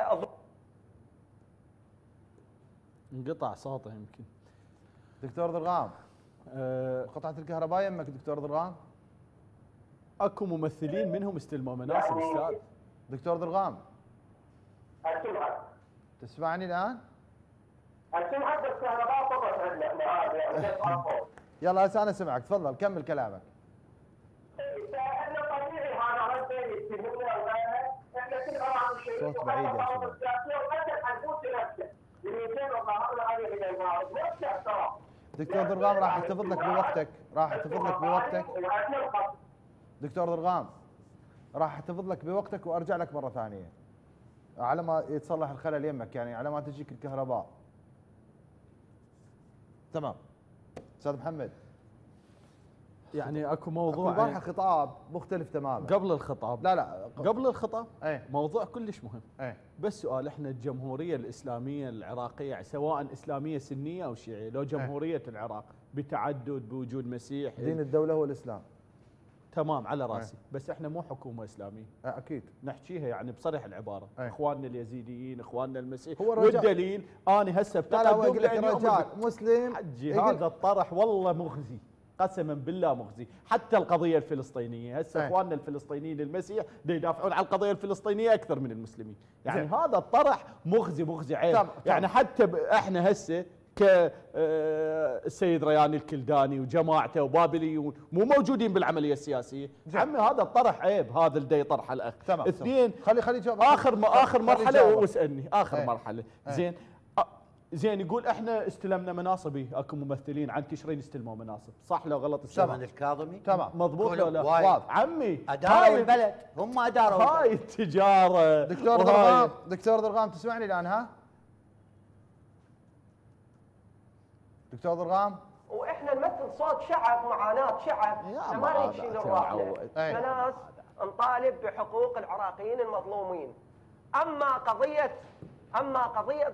Speaker 2: انقطع صوته يمكن.
Speaker 1: دكتور ضرغام، قطعة الكهرباء يمك دكتور ضرغام؟
Speaker 2: اكو ممثلين منهم استلموا مناصب استاذ.
Speaker 1: دكتور ضرغام
Speaker 4: اسمعك،
Speaker 1: تسمعني الان؟
Speaker 4: اسمعك بس الكهرباء طبعا عندنا.
Speaker 1: يلا هسه انا سمعك، تفضل كمل كلامك.
Speaker 4: احنا طبيعي هذا رد يتهمنا وغيرها، احنا كل طبعا
Speaker 1: صوت بعيد يا شباب. دكتور ضرغام راح احتفظ لك بوقتك، راح احتفظ لك بوقتك. دكتور ضرغام راح احتفظ لك بوقتك وارجع لك مره ثانيه على ما يتصلح الخلل يمك، يعني على ما تجيك الكهرباء. تمام استاذ محمد.
Speaker 2: يعني اكو موضوع
Speaker 1: البارحه خطاب مختلف تماما.
Speaker 2: قبل الخطاب،
Speaker 1: لا
Speaker 2: قبل الخطاب
Speaker 1: ايه؟
Speaker 2: موضوع كلش مهم. بس سؤال، احنا الجمهوريه الاسلاميه العراقيه سواء اسلاميه سنيه او شيعيه، لو جمهوريه العراق بتعدد بوجود مسيح،
Speaker 1: دين الدوله هو الاسلام،
Speaker 2: تمام على راسي، بس احنا مو حكومه اسلاميه.
Speaker 1: اكيد
Speaker 2: نحكيها يعني بصريح العباره. اخواننا اليزيديين، اخواننا المسيح،
Speaker 1: هو
Speaker 2: والدليل انا هسه بتقدم
Speaker 1: لك رجال مسلم.
Speaker 2: حجي هذا الطرح والله مخزي، قسما بالله مخزي. حتى القضيه الفلسطينيه هسه اخواننا الفلسطينيين المسيح يدافعون على القضيه الفلسطينيه اكثر من المسلمين، يعني هذا الطرح مخزي عيب. يعني حتى احنا هسه كالسيد ريان الكلداني وجماعته وبابليون مو موجودين بالعمليه السياسيه. عمي هذا الطرح عيب، هذا اللي يطرح الاخ. اثنين،
Speaker 1: خلي جواب.
Speaker 2: اخر مرحله واسالني اخر مرحله. زين يقول احنا استلمنا مناصب، اكو ممثلين عن تشرين استلموا مناصب، صح لو غلط؟
Speaker 3: زمن الكاظمي
Speaker 1: تمام
Speaker 2: مضبوط لو لا؟
Speaker 1: واضح
Speaker 2: عمي
Speaker 3: اداروا البلد، هم اداروا
Speaker 2: هاي التجاره.
Speaker 1: دكتور ضرغام تسمعني الان؟ ها دكتور ضرغام؟
Speaker 4: واحنا نمثل صوت شعب، معاناه شعب، ما نريد شيء للراحله، احنا ناس نطالب بحقوق العراقيين المظلومين. اما قضيه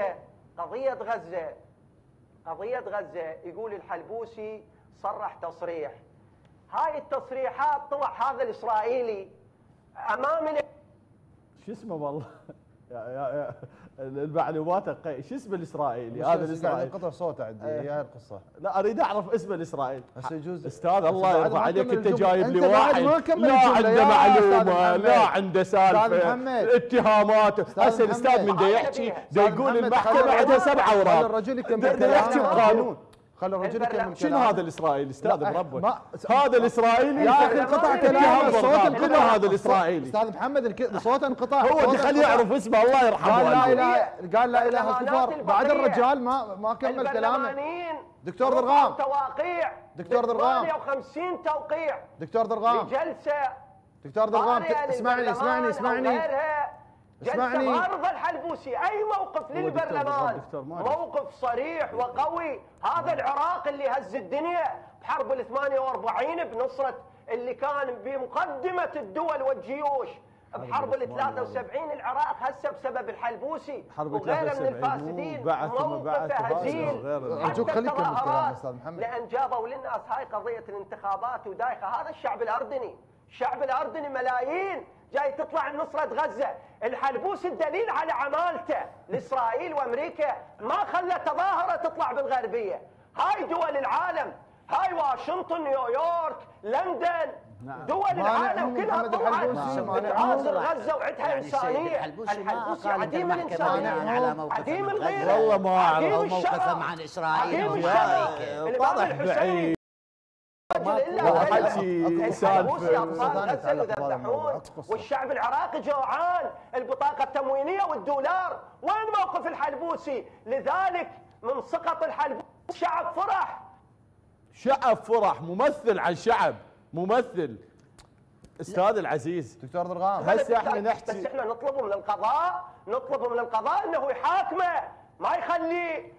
Speaker 4: غزه يقول الحلبوسي صرح تصريح، هاي التصريحات طلع هذا الاسرائيلي امام
Speaker 2: شو اسمه والله يا المعلومات شو اسمه الاسرائيلي هذا؟ الاسرائيلي
Speaker 1: قطع صوته عندي هي هاي القصه.
Speaker 2: لا اريد اعرف اسمه الاسرائيلي.
Speaker 1: هسه يجوز
Speaker 2: استاذ الله يرضى عليك، انت جايب لي
Speaker 1: واحد
Speaker 2: لا عنده معلومه لا عنده سالفه اتهامات. هسه الاستاذ من دا يحكي دا يقول المحكمه عندها 7 اوراق،
Speaker 1: الرجل
Speaker 2: دا يحكي بقانون.
Speaker 1: خلي الرجل يكمل
Speaker 2: شنو هذا الاسرائيلي استاذ بربك؟
Speaker 1: هذا
Speaker 2: هذا الاسرائيلي
Speaker 1: يا اخي انقطع كلامه، الصوت
Speaker 2: انقطع. شنو هذا الاسرائيلي؟
Speaker 1: استاذ محمد صوت انقطع.
Speaker 2: هو اللي خليه يعرف اسمه الله يرحمه.
Speaker 1: قال لا اله الكفار بعد الرجال ما كمل كلامه. دكتور ضرغام
Speaker 4: توقيع
Speaker 1: دكتور ضرغام
Speaker 4: 58 توقيع
Speaker 1: دكتور ضرغام
Speaker 4: بجلسه.
Speaker 1: دكتور ضرغام اسمعني
Speaker 4: جلسه معرض الحلبوسي، اي موقف للبرلمان موقف صريح وقوي. هذا العراق اللي هز الدنيا بحرب ال 48 بنصره اللي كان بمقدمه الدول والجيوش. بحرب ال 73 العراق هسه بسبب الحلبوسي وغيره من الفاسدين، موقفه هزيل.
Speaker 1: ارجوك خليك تكمل كلام استاذ محمد.
Speaker 4: لان جابوا للناس هاي قضيه الانتخابات ودايخه. هذا الشعب الاردني، الشعب الاردني ملايين جاي تطلع لنصرة غزة. الحلبوسي الدليل على عمالته لإسرائيل وأمريكا، ما خلى تظاهرة تطلع بالغربية. هاي دول العالم، هاي واشنطن، نيويورك، لندن، دول العالم كلها طلعت بتعاصر غزة وعدها إنسانية. الحلبوسي عديم الإنسانية، عديم الغيرة،
Speaker 3: والله ما أعرف
Speaker 4: موقفه
Speaker 3: مع إسرائيل
Speaker 4: عديم الشرف.
Speaker 2: واضح بعيد. حكي سالفه
Speaker 4: اطفال يذبحون والشعب العراقي جوعان، البطاقه التموينيه والدولار. وين موقف الحلبوسي؟ لذلك من سقط الحلبوسي شعب فرح،
Speaker 2: شعب فرح، ممثل عن شعب، ممثل. استاذ العزيز
Speaker 1: دكتور ضرغام
Speaker 2: هسه احنا نحكي،
Speaker 4: بس احنا نطلب من القضاء انه يحاكمه، ما يخليه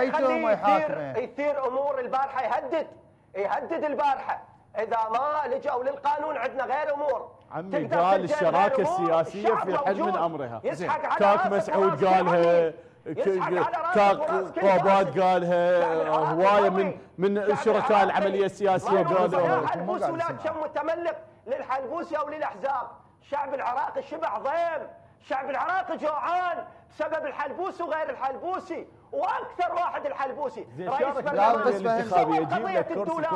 Speaker 4: يثير امور. البارحه يهدد البارحه اذا ما لجأوا للقانون عندنا غير امور.
Speaker 2: عمي قال الشراكه السياسيه في حل من امرها. كاك مسعود قالها، كاك قوبات قالها، هوايه من شركاء العمليه السياسيه قالوا.
Speaker 4: الحلبوسي ولا كم متملك للحلبوسي او للاحزاب. الشعب العراقي شبع ضيم، الشعب العراقي جوعان بسبب الحلبوسي وغير الحلبوسي، واكثر واحد الحلبوسي. رئيس برلمان سوى قضيه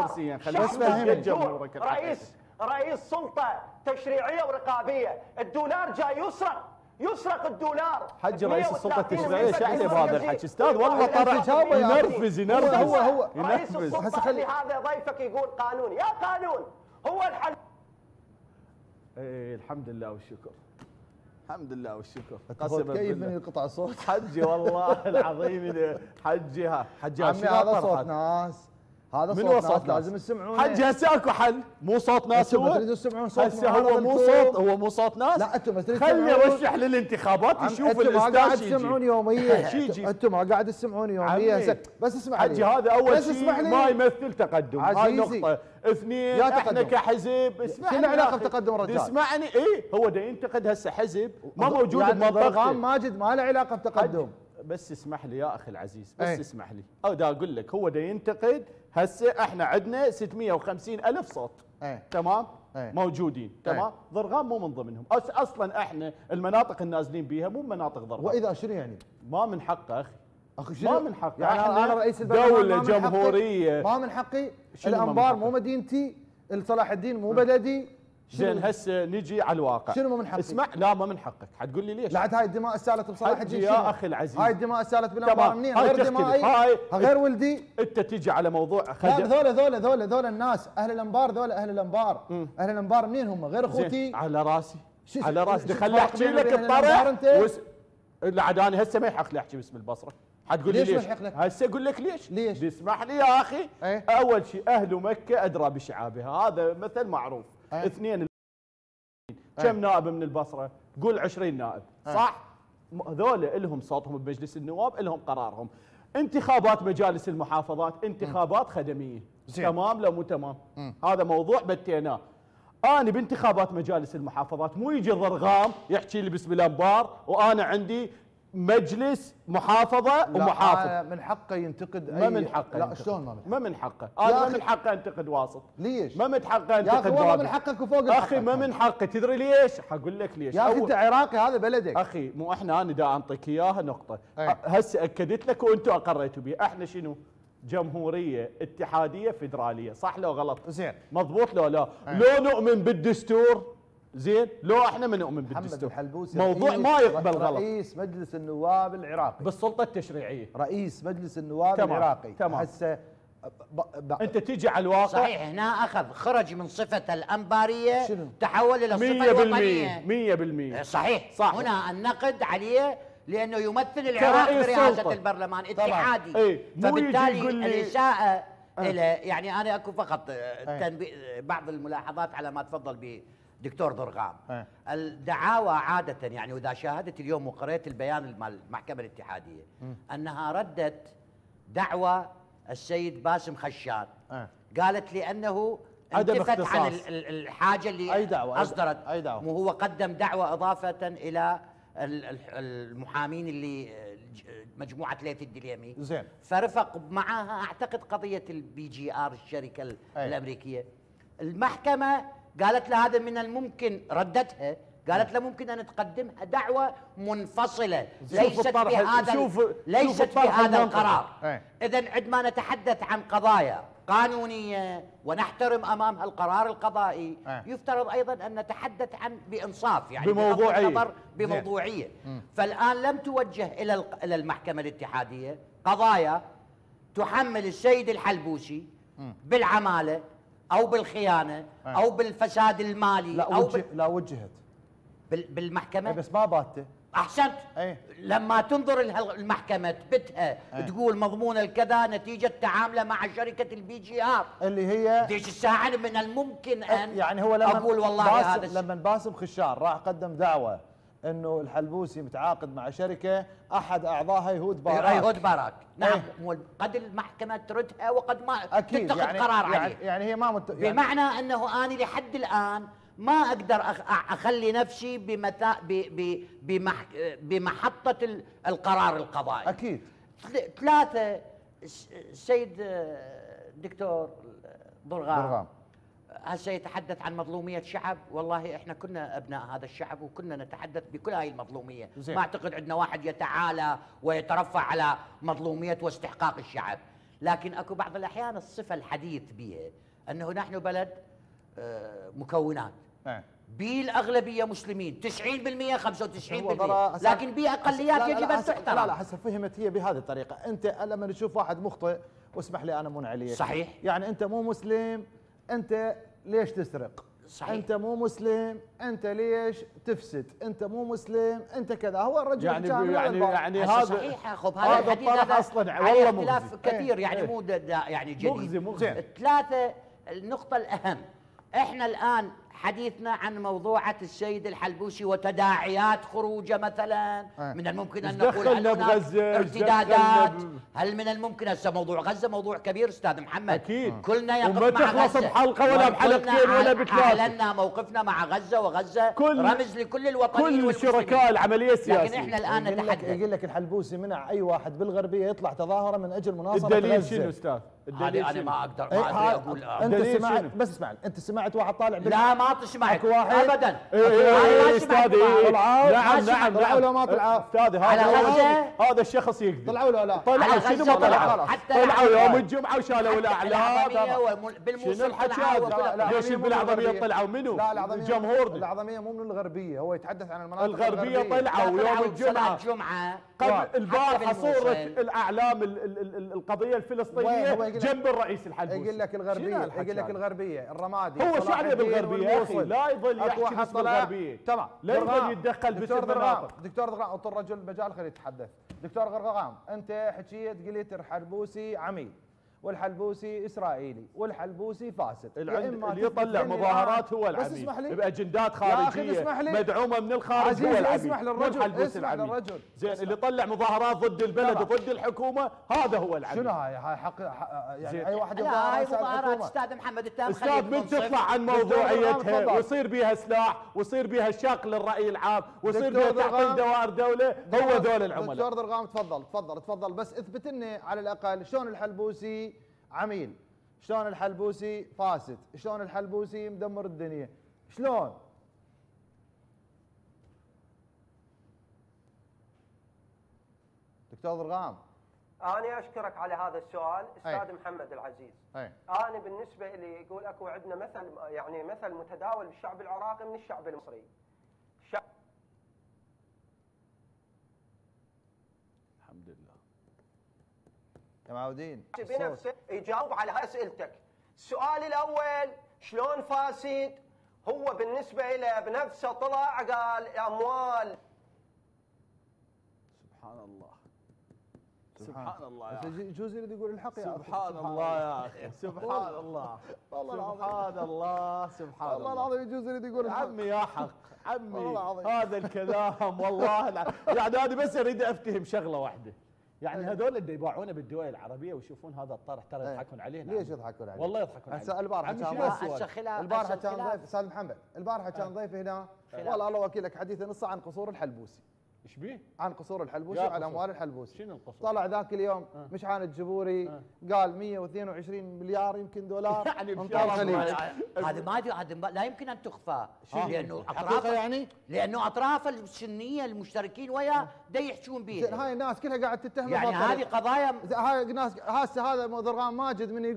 Speaker 4: الدولار، رئيس سلطه تشريعيه ورقابيه. الدولار جاي يسرق الدولار.
Speaker 2: حج رئيس السلطه التشريعيه شعلي بهذا الحكي استاذ، والله طرح ينرفز
Speaker 4: هو رئيس السلطه اللي هذا ضيفك يقول قانون. يا قانون هو الحل.
Speaker 2: ايه الحمد لله والشكر، الحمد لله والشكر.
Speaker 1: قسما كيف من ينقطع الصوت
Speaker 2: حجي والله العظيم. حجي
Speaker 1: عمي هذا صوت ناس، هذا صوت ناس لازم تسمعونه.
Speaker 2: حجي هسه اكو حل، مو صوت ناس هو.
Speaker 1: تريدوا تسمعون صوت
Speaker 2: هسه هو مو صوت ناس.
Speaker 1: لا انتم
Speaker 2: خلي يرشح للانتخابات يشوف الاستاذ.
Speaker 1: انتم ما قاعد تسمعون يوميا، انتم ما قاعد تسمعون يوميا. بس اسمع لي
Speaker 2: حجي، هذا اول شيء ما يمثل تقدم. هاي نقطه. اثنين، احنا كحزب اسمعني.
Speaker 1: شنو العلاقه بتقدم الرجال؟
Speaker 2: اسمعني. هو دا ينتقد هسه حزب ما موجود
Speaker 1: يعني
Speaker 2: بمنطقته.
Speaker 1: ضرغام ماجد ما له علاقه بتقدم.
Speaker 2: بس اسمح لي يا اخي العزيز، بس اسمح لي. او دا اقول لك هو دا ينتقد. هسه احنا عندنا 650 الف صوت تمام موجودين تمام. ضرغام مو من ضمنهم. اصلا احنا المناطق النازلين بيها مو مناطق ضرغام.
Speaker 1: واذا شنو يعني؟
Speaker 2: ما من حقه اخي، ما من حقه.
Speaker 1: يعني انا رئيس البلد
Speaker 2: دولة جمهورية،
Speaker 1: ما من حقي. الانبار مو مدينتي، صلاح الدين مو بلدي.
Speaker 2: زين هسه نجي على الواقع.
Speaker 1: شنو ما من حقي؟
Speaker 2: اسمع، لا ما من حقك. حتقول لي ليش؟
Speaker 1: لا هاي الدماء سالت بصلاح الدين
Speaker 2: يا اخي العزيز.
Speaker 1: هاي الدماء سالت بالانبار منين؟ غير دمائي، غير ولدي.
Speaker 2: انت تيجي على موضوع
Speaker 1: لا ذولا الناس اهل الانبار، اهل الانبار منين هم؟ غير اخوتي.
Speaker 2: على راسي على راسي. خلي احكي لك الطرح. لا عاد انا هسه ما يحق لي احكي باسم البصره. حتقول لي ليش؟ هسه اقول لك ليش؟ اسمح لي يا اخي. اول شيء اهل مكه ادرى بشعابها، هذا مثل معروف. اثنين، كم نائب من البصره؟ قول 20 نائب صح؟ هذول لهم صوتهم بمجلس النواب، لهم قرارهم. انتخابات مجالس المحافظات انتخابات خدميه، تمام لو مو تمام؟ هذا موضوع بتيناه. انا بانتخابات مجالس المحافظات مو يجي ضرغام يحكي لي باسم الانبار وانا عندي مجلس محافظه ومحافظ.
Speaker 1: من حقه ينتقد
Speaker 2: ما من حقه.
Speaker 1: لا شلون
Speaker 2: ما من حقه؟ انا ما من حقه انتقد واسط.
Speaker 1: ليش؟
Speaker 2: ما من حقه انتقد.
Speaker 1: يا اخي والله من حقك وفوق الحق.
Speaker 2: اخي ما من حقه. تدري ليش؟ حقول لك ليش.
Speaker 1: يا اخي انت عراقي، هذا بلدك.
Speaker 2: اخي مو احنا، انا دا اعطيك اياها نقطه. هسه اكدت لك وانتم اقريتوا بها. احنا شنو؟ جمهوريه اتحاديه فدراليه، صح لو غلط؟
Speaker 1: زين
Speaker 2: مضبوط لو لا؟ لو نؤمن بالدستور زين، لو احنا ما نؤمن بالدستور. موضوع ما يقبل غلط.
Speaker 1: رئيس مجلس النواب العراقي
Speaker 2: بالسلطه التشريعيه،
Speaker 1: رئيس مجلس النواب العراقي.
Speaker 2: تمام.
Speaker 1: هسه
Speaker 2: انت تيجي على الواقع.
Speaker 3: صحيح، هنا خرج من صفة الأنبارية
Speaker 1: شنو؟
Speaker 3: تحول إلى الصفة الوطنية
Speaker 2: 100%.
Speaker 3: صحيح.
Speaker 2: صح.
Speaker 3: هنا النقد عليه لأنه يمثل العراق برئاسة البرلمان اتحادي.
Speaker 2: ايه.
Speaker 3: فبالتالي الإساءة إلى يعني أنا أكو فقط بعض الملاحظات على ما تفضل به دكتور ضرغام. الدعاوى عادة يعني، وإذا شاهدت اليوم وقرأت البيان مال المحكمة الاتحادية أنها ردت دعوى السيد باسم خشان. قالت لأنه انتفت عن الحاجة اللي
Speaker 1: أي دعوة
Speaker 3: أصدرت.
Speaker 1: أي دعوة.
Speaker 3: وهو قدم دعوة إضافة إلى المحامين اللي مجموعة ليث الدليمي.
Speaker 1: زين.
Speaker 3: فرفق معها أعتقد قضية البي جي آر الشركة الأمريكية. المحكمة قالت له هذا من الممكن، ردتها قالت له ممكن أن تقدمها دعوة منفصلة ليست بهذا القرار. إذن عندما نتحدث عن قضايا قانونية ونحترم أمامها القرار القضائي يفترض أيضا أن نتحدث عن بإنصاف يعني بموضوعية. فالآن لم توجه إلى المحكمة الاتحادية قضايا تحمل السيد الحلبوسي بالعمالة أو بالخيانة أو بالفساد المالي.
Speaker 1: لا وجهت
Speaker 3: بالمحكمة
Speaker 1: بس ما باتة.
Speaker 3: أحسنت. لما تنظر المحكمة تبتها تقول مضمون الكذا نتيجة تعامله مع شركة البي جي آر
Speaker 1: اللي هي
Speaker 3: ديش الساعة من الممكن أن
Speaker 1: يعني هو لما
Speaker 3: أقول والله هذا
Speaker 1: لما باسم خشان راح قدم دعوة انه الحلبوسي متعاقد مع شركة احد اعضائها يهود باراك.
Speaker 3: نعم. قد المحكمة تردها وقد ما
Speaker 1: أكيد
Speaker 3: تتخذ
Speaker 1: يعني
Speaker 3: قرار عليه.
Speaker 1: يعني هي ما
Speaker 3: بمعنى انه اني لحد الان ما اقدر اخلي نفسي بمحطة القرار القضائي.
Speaker 1: اكيد.
Speaker 3: ثلاثة السيد دكتور ضرغام هسه يتحدث عن مظلومية شعب. والله احنا كنا ابناء هذا الشعب وكنا نتحدث بكل هاي المظلومية. ما اعتقد عندنا واحد يتعالى ويترفع على مظلومية واستحقاق الشعب، لكن اكو بعض الاحيان الصفة الحديث بها انه نحن بلد مكونات بالاغلبيه مسلمين 90% 95%، لكن باقليات يجب ان تحترم.
Speaker 1: لا هسه فهمت هي بهذه الطريقه. انت لما نشوف واحد مخطئ واسمح لي انا من عليك
Speaker 3: صحيح،
Speaker 1: يعني انت مو مسلم انت ليش تسرق؟
Speaker 3: صحيح.
Speaker 1: انت مو مسلم انت ليش تفسد؟ انت مو مسلم انت كذا. هو الرجل
Speaker 2: يعني هذا
Speaker 3: صحيح. خب هذا الحديث
Speaker 2: اصلا والله
Speaker 3: اختلاف كثير يعني مو يعني جديد.
Speaker 2: مغزي.
Speaker 3: ثلاثه النقطه الاهم، احنا الان حديثنا عن موضوعة السيد الحلبوسي وتداعيات خروجه مثلا. من الممكن ان نقول هل هناك ارتدادات؟ هل من الممكن هسه موضوع غزه موضوع كبير استاذ محمد؟
Speaker 2: اكيد
Speaker 3: كلنا يقف
Speaker 2: وما
Speaker 3: مع
Speaker 2: تخلص
Speaker 3: غزه
Speaker 2: بحلقه ولا بحلقتين ولا بثلاثه.
Speaker 3: اعلنا موقفنا مع غزه، وغزه رمز لكل الوطنيين
Speaker 2: كل شركاء العمليه السياسيه.
Speaker 3: لكن احنا الان نتحدث
Speaker 1: يقول لك الحلبوسي منع اي واحد بالغربيه يطلع تظاهره من اجل مناصره غزه.
Speaker 2: الدليل شنو استاذ؟
Speaker 3: الدليل انا ما اقدر اقول.
Speaker 1: انت سمعت بس اسمع، انت سمعت واحد طالع
Speaker 3: لا ما تسمعك ابدا.
Speaker 2: استاذي نعم
Speaker 1: طلعوا لو ما طلعوا
Speaker 2: استاذي هذا الشخص يكذب.
Speaker 1: طلعوا لو لا
Speaker 2: طلعوا شنو ما طلعوا؟ طلعوا يوم الجمعه وشالوا الاعلام. شنو الحكي هذا؟ ليش بالاعظميه طلعوا منو؟
Speaker 1: لا
Speaker 2: الجمهور.
Speaker 1: الاعظميه مو من الغربيه، هو يتحدث عن المناطق
Speaker 2: الغربيه. طلعوا يوم الجمعه قبل البارحه صورت الاعلام القضيه الفلسطينيه جنب الرئيس الحلبوسي.
Speaker 1: يقول لك الغربيه الرمادي.
Speaker 2: هو شو يعني بالغربيه يا اخي؟ لا يظل يحكي باسم الغربيه.
Speaker 1: تمام.
Speaker 2: لا يظل يتدخل باسم المناطق.
Speaker 1: دكتور ضرغام اعطوا الرجل مجال خليه يتحدث. دكتور ضرغام انت حكيت قلت الحلبوسي عميل والحلبوسي اسرائيلي والحلبوسي فاسد.
Speaker 2: اللي يطلع مظاهرات هو العميل باجندات خارجيه مدعومه من الخارج هو العميل.
Speaker 1: اسمح للرجل.
Speaker 2: زين اللي يطلع مظاهرات ضد البلد وضد الحكومه هذا هو العميل.
Speaker 1: شنو هاي حق يعني اي واحد
Speaker 3: هاي مظاهرات استاذ محمد التام.
Speaker 2: استاذ من تطلع عن موضوعيتها ويصير بها سلاح ويصير بها شق للراي العام ويصير بها تعطيل دوائر دوله هو ذول العملاء.
Speaker 1: دكتور ضرغام تفضل بس اثبت لنا على الاقل شلون الحلبوسي عميل، شلون الحلبوسي فاسد، شلون الحلبوسي مدمر الدنيا، شلون؟ دكتور ضرغام
Speaker 4: أنا أشكرك على هذا السؤال أستاذ محمد العزيز. أنا بالنسبة لي يقول أكو عندنا مثل متداول بالشعب العراقي من الشعب المصري.
Speaker 2: الحمد لله.
Speaker 1: يا معودين
Speaker 4: بنفسه يجاوب على اسئلتك. السؤال الاول شلون فاسد؟ هو بالنسبه له بنفسه طلع قال اموال.
Speaker 2: سبحان الله سبحان الله يا أخي.
Speaker 1: يجوز يريد يقول الحق يا أخي.
Speaker 2: سبحان الله يا اخي سبحان الله سبحان الله سبحان الله.
Speaker 1: والله العظيم يجوز يريد يقول الحق.
Speaker 2: عمي يا حق عمي
Speaker 1: والله العظيم.
Speaker 2: هذا الكلام والله يعني انا بس اريد افتهم شغله واحده. يعني هذول اللي يباعونه بالدول العربيه ويشوفون هذا الطرح ترى يضحكون علينا.
Speaker 1: ليش يضحكون علينا؟
Speaker 2: والله يضحكون علينا.
Speaker 1: هسه البارحه كان ضيف استاذ محمد، البارحه كان ضيف هنا والله الله وكيلك حديثه نص عن قصور الحلبوسي.
Speaker 2: ايش بيه؟
Speaker 1: عن قصور الحلبوسي وعن اموال الحلبوسي.
Speaker 2: شنو القصور؟
Speaker 1: طلع ذاك اليوم مشعان الجبوري قال 122 مليار يمكن دولار
Speaker 2: يعني
Speaker 1: انطار الخليج.
Speaker 3: هذا لا يمكن ان تخفى لانه
Speaker 1: اطراف يعني
Speaker 3: لانه اطراف السنيه المشتركين وياه دا يحجون بها.
Speaker 1: هاي الناس كلها قاعد تتهم
Speaker 3: يعني هذه قضايا
Speaker 1: هاي الناس هسه هذا ضرغام ماجد من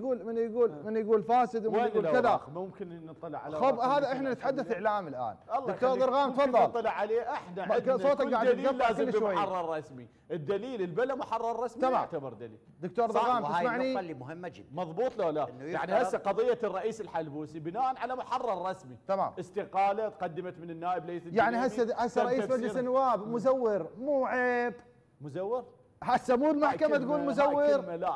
Speaker 1: يقول فاسد ومن يقول كذا.
Speaker 2: ممكن نطلع على
Speaker 1: خب هذا احنا نتحدث اعلام الان. دكتور ضرغام تفضل.
Speaker 2: نطلع عليه احنا
Speaker 1: صوتك قاعد
Speaker 2: الدليل لازم بمحرر رسمي. الدليل البلا محرر رسمي يعتبر دليل.
Speaker 1: دكتور ضرغام
Speaker 3: تسمعني؟
Speaker 1: تسمعني؟
Speaker 3: النقطة اللي مهمة جدا.
Speaker 2: مضبوط لو لا؟ يعني هسه قضية الرئيس الحلبوسي بناء على محرر رسمي.
Speaker 1: تمام.
Speaker 2: استقالة تقدمت من النائب ليث الدليمي.
Speaker 1: يعني هسه رئيس مجلس النواب مزور مو عيب؟
Speaker 2: مزور؟
Speaker 1: هسه مو المحكمة تقول مزور؟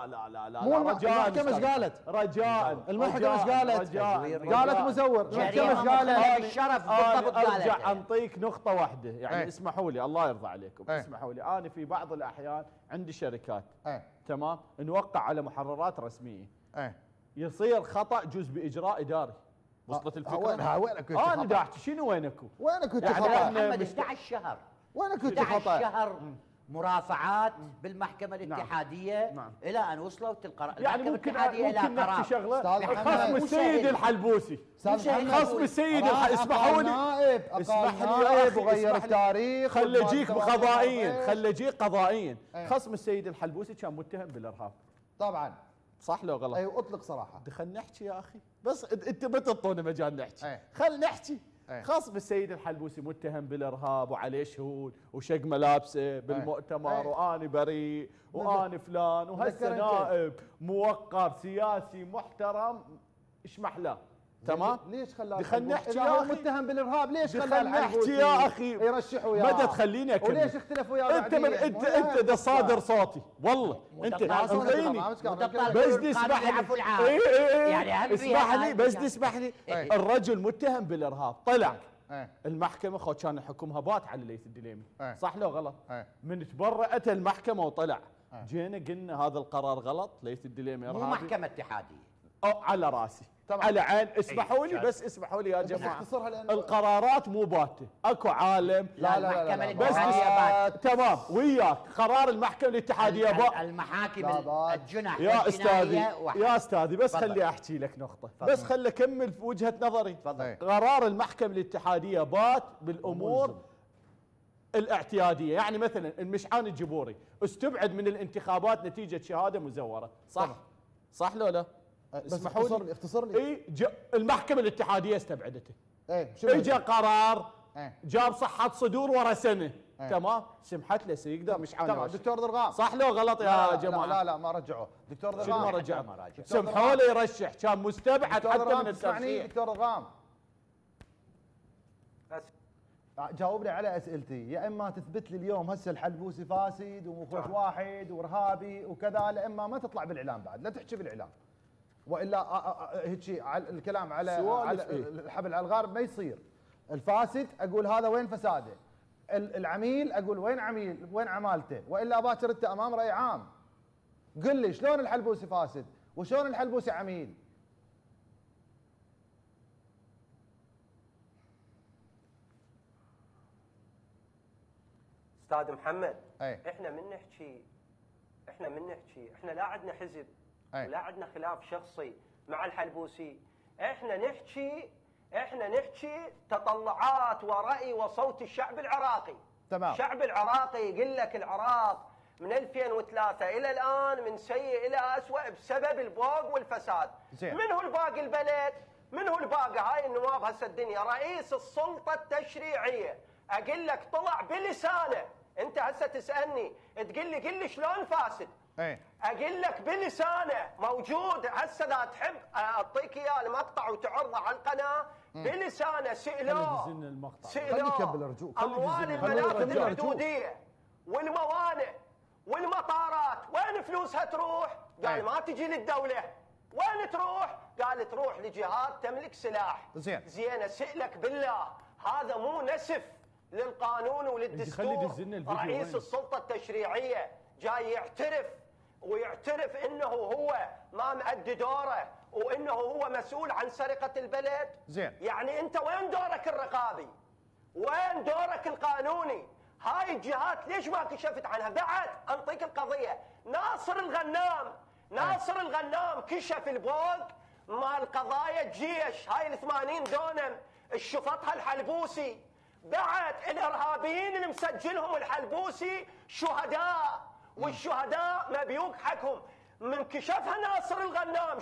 Speaker 2: لا
Speaker 1: مو
Speaker 2: رجاء.
Speaker 1: المحكمة ايش قالت؟
Speaker 2: رجاء
Speaker 1: المحكمة ايش قالت؟
Speaker 2: قالت
Speaker 1: مزور. المحكمة ايش قالت؟
Speaker 3: بالشرف بالضبط قالت.
Speaker 2: ارجع انطيك نقطة واحدة يعني اسمحوا لي الله يرضى عليكم
Speaker 1: ايه.
Speaker 2: اسمحوا لي انا في بعض الاحيان عندي شركات
Speaker 1: ايه.
Speaker 2: تمام نوقع على محررات رسمية
Speaker 1: ايه.
Speaker 2: يصير خطأ جزء بإجراء إداري. وصلت الفكرة؟
Speaker 1: وينك
Speaker 2: انا دا احكي شنو وينكو؟
Speaker 1: وينك كنت
Speaker 2: يعني
Speaker 1: خطأ؟
Speaker 3: محمد 11 شهر
Speaker 1: وينك كنت
Speaker 3: 11
Speaker 1: خطأ؟
Speaker 3: شهر مرافعات بالمحكمة الاتحادية
Speaker 2: نعم.
Speaker 3: إلى أن وصلت القرار.
Speaker 2: يعني ممكن نحكي شغلة خصم السيد الحلبوسي. خصم السيد اسمحوا لي
Speaker 1: اسمح لي وغير التاريخ.
Speaker 2: خل اجيك قضائيا خل اجيك قضائيا. خصم السيد الحلبوسي كان متهم بالارهاب.
Speaker 1: طبعا
Speaker 2: صح لو غلط؟
Speaker 1: ايوه اطلق صراحه.
Speaker 2: خلينا نحكي يا اخي بس انت ما تعطونا مجال نحكي. خل نحكي. خصم السيد الحلبوسي متهم بالارهاب وعليه شهود وشق ملابسه بالمؤتمر واني بريء واني فلان وهسه نائب موقر سياسي محترم ايش محلاه. تمام.
Speaker 1: ليش خلاه
Speaker 2: خلينا نحكي
Speaker 1: يا اخي متهم بالارهاب ليش خلاه
Speaker 2: نحكي يا اخي
Speaker 1: يرشحوا وياه
Speaker 2: بدأ تخليني اكمل.
Speaker 1: وليش اختلفوا وياه
Speaker 2: انت ده صادر صوتي والله انت انطيني بس دي اسمح لي
Speaker 3: يعني
Speaker 2: اسمح لي بس دي اسمح لي الرجل متهم بالارهاب طلع المحكمه خو كان حكمها بات على ليث الدليمي صح لو غلط؟ من تبرأت المحكمه وطلع جينا قلنا هذا القرار غلط ليث الدليمي ارهابي.
Speaker 3: مو محكمه اتحاديه
Speaker 2: على راسي طبعا. على عين اسمحوا لي بس اسمحوا لي يا جماعه القرارات مو باته اكو عالم
Speaker 3: لا بس
Speaker 2: تمام وياك قرار المحكمه الاتحاديه
Speaker 3: المحاكم الجنح
Speaker 2: يا استاذي بس خلي احكي لك نقطه بس خلي اكمل في وجهه نظري. قرار المحكمه الاتحاديه بات بالامور الاعتياديه يعني مثلا المشعان الجبوري استبعد من الانتخابات نتيجه شهاده مزوره صح لو لا؟
Speaker 1: اسمحوا لي اختصر لي.
Speaker 2: المحكمة الاتحادية استبعدته.
Speaker 1: اجى
Speaker 2: قرار جاب صحة صدور ورا سنة. تمام سمحت له سيقدر مش عارف.
Speaker 1: دكتور ضرغام
Speaker 2: صح لو غلط يا جماعة؟
Speaker 1: لا ما رجعوه. دكتور ضرغام
Speaker 2: شنو ما رجع؟ سمحوا له يرشح كان مستبعد حتى من
Speaker 1: الترشيح. دكتور ضرغام جاوبني على اسئلتي. يا اما تثبت لي اليوم هسه الحلبوسي فاسد ومخوش واحد وارهابي وكذا، لا اما ما تطلع بالاعلام بعد، لا تحكي بالاعلام والا هيك الكلام على الحبل على الغارب ما يصير. الفاسد اقول هذا وين فساده، العميل اقول وين عميل وين عمالته، والا باكر انت امام راي عام. قل لي شلون الحلبوسي فاسد وشلون الحلبوسي عميل؟
Speaker 4: استاذ محمد احنا احنا لا عندنا حزب ولا عندنا خلاف شخصي مع الحلبوسي. احنا نحكي تطلعات ورأي وصوت الشعب العراقي.
Speaker 1: تمام.
Speaker 4: الشعب العراقي يقول لك العراق من 2003 الى الان من سيء الى اسوء بسبب البوق والفساد. من هو الباقي البلد؟ من هو الباقي؟ هاي النواب هسه الدنيا رئيس السلطة التشريعية اقول لك طلع بلسانه. انت هسه تسالني تقول لي قل لي شلون فاسد؟ اقول لك بلسانه موجود هسه اذا تحب اعطيك اياه المقطع وتعرضه على القناه. بلسانه سئلوه اموال المنافذ الحدوديه والموانئ والمطارات وين فلوسها تروح؟ قال ما تجي للدوله. وين تروح؟ قال تروح لجهات تملك سلاح. زين اسالك بالله، هذا مو نسف للقانون وللدستور؟ رئيس السلطه التشريعيه جاي يعترف انه هو ما مؤدي دوره وانه هو مسؤول عن سرقه البلد. يعني انت وين دورك الرقابي؟ وين دورك القانوني؟ هاي الجهات ليش ما كشفت عنها؟ بعد انطيك القضيه، ناصر الغنام كشف البوق مال قضايا الجيش، هاي ال 80 دونم شفتها الحلبوسي. بعد الارهابيين اللي مسجلهم الحلبوسي شهداء، والشهداء مبيوك حكم. من كشفها ناصر الغنام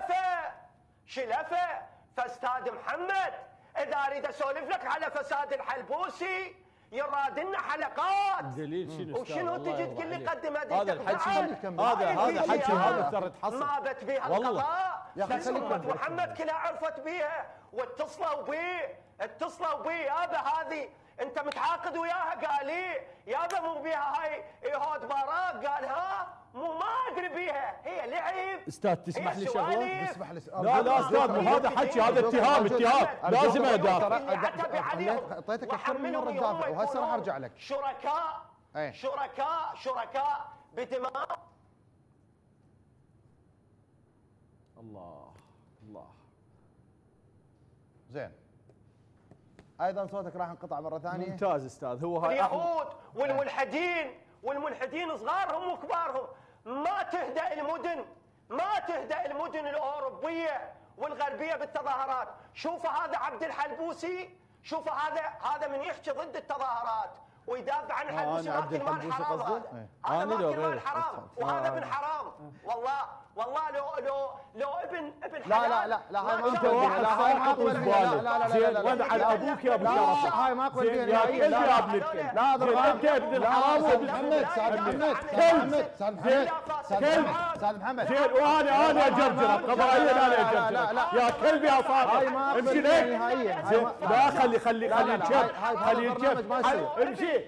Speaker 4: شلفه. فاستاذ محمد اذا اريد اسولف لك على فساد الحلبوسي يراد لنا حلقات.
Speaker 2: دليل شنو
Speaker 4: وشنو تجي تقول لي قدم
Speaker 2: هذا الحكي هذا حكي تحصل
Speaker 4: ما بت بيها القضاء. بس امة محمد كلها عرفت بيها واتصلوا بيه يابا هذه انت متعاقد وياها؟ قال لي يابا مو بيها هاي يهود باراك. قال ها مو ما ادري بيها، هي لعب.
Speaker 2: استاذ تسمح لي شغله؟ تسمح لي لا استاذ مو هذا حكي، هذا اتهام لازم ادافع.
Speaker 1: اعطيتك اكثر من مره تدافع وهسه راح ارجع لك.
Speaker 4: شركاء بدماء.
Speaker 2: الله
Speaker 1: زين. ايضا صوتك راح انقطع مره ثانيه.
Speaker 2: ممتاز استاذ. هو هاي
Speaker 4: اليهود والملحدين صغارهم وكبارهم ما تهدأ المدن الاوروبيه والغربيه بالتظاهرات. شوف هذا عبد الحلبوسي، شوف هذا من يحكي ضد التظاهرات ويدافع عن الحلبوسي. ماكل مال حرام، هذا ماكل مال حرام وهذا ابن حرام. والله لو ابن حلال.
Speaker 1: لا
Speaker 2: انت واحد ساقط وزباله. زين وضع ابوك يا ابو شرف.
Speaker 1: هاي ما اقبل فيها
Speaker 2: نهائيا. يا ابن الكلب.
Speaker 1: لا
Speaker 2: انت ابن الحرام وابن محمد.
Speaker 1: استاذ محمد
Speaker 2: زين وانا اجرجر قضائيا. انا اجرجر يا كلب يا صاحبي. امشي ليه؟ لا خلي الكلب امشي.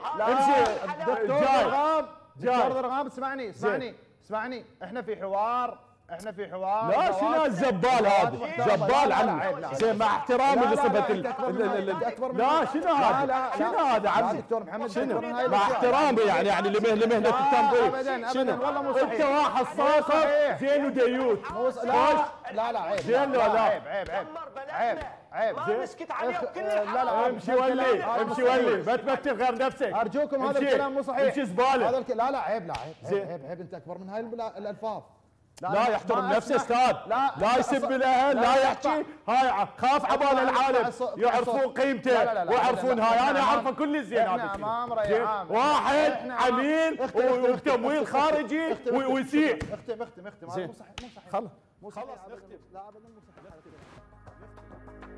Speaker 1: دكتور ضرغام اسمعني احنا في حوار
Speaker 2: لا شنو الزبال هذا؟ زبال عنه. زين مع احترامي لصفه لا شنو هذا عمي؟
Speaker 1: دكتور محمد
Speaker 2: شنو مع احترامي يعني لمهنه التنظيف. شنو
Speaker 1: والله مو صحيح.
Speaker 2: انت واحد صاصر زين وديوت.
Speaker 1: لا عيب.
Speaker 2: زين لا
Speaker 1: عيب.
Speaker 4: ما نسكت عليه وكل
Speaker 1: لا
Speaker 2: امشي ولي ما تمثل غير نفسك.
Speaker 1: ارجوكم هذا الكلام مو صحيح.
Speaker 2: امشي زباله.
Speaker 1: لا عيب انت اكبر من هاي الالفاظ.
Speaker 2: لا يحترم نفسه استاذ. لا يسب الاهل. لا يحكي. هاي خاف عبال العالم يعرفون قيمته ويعرفون هاي. انا اعرفه كل زين. هذا واحد امين وتمويل خارجي ويسيء.
Speaker 1: اختم.
Speaker 2: مو صحيح. خلاص
Speaker 1: لا ابدا مو صحيح.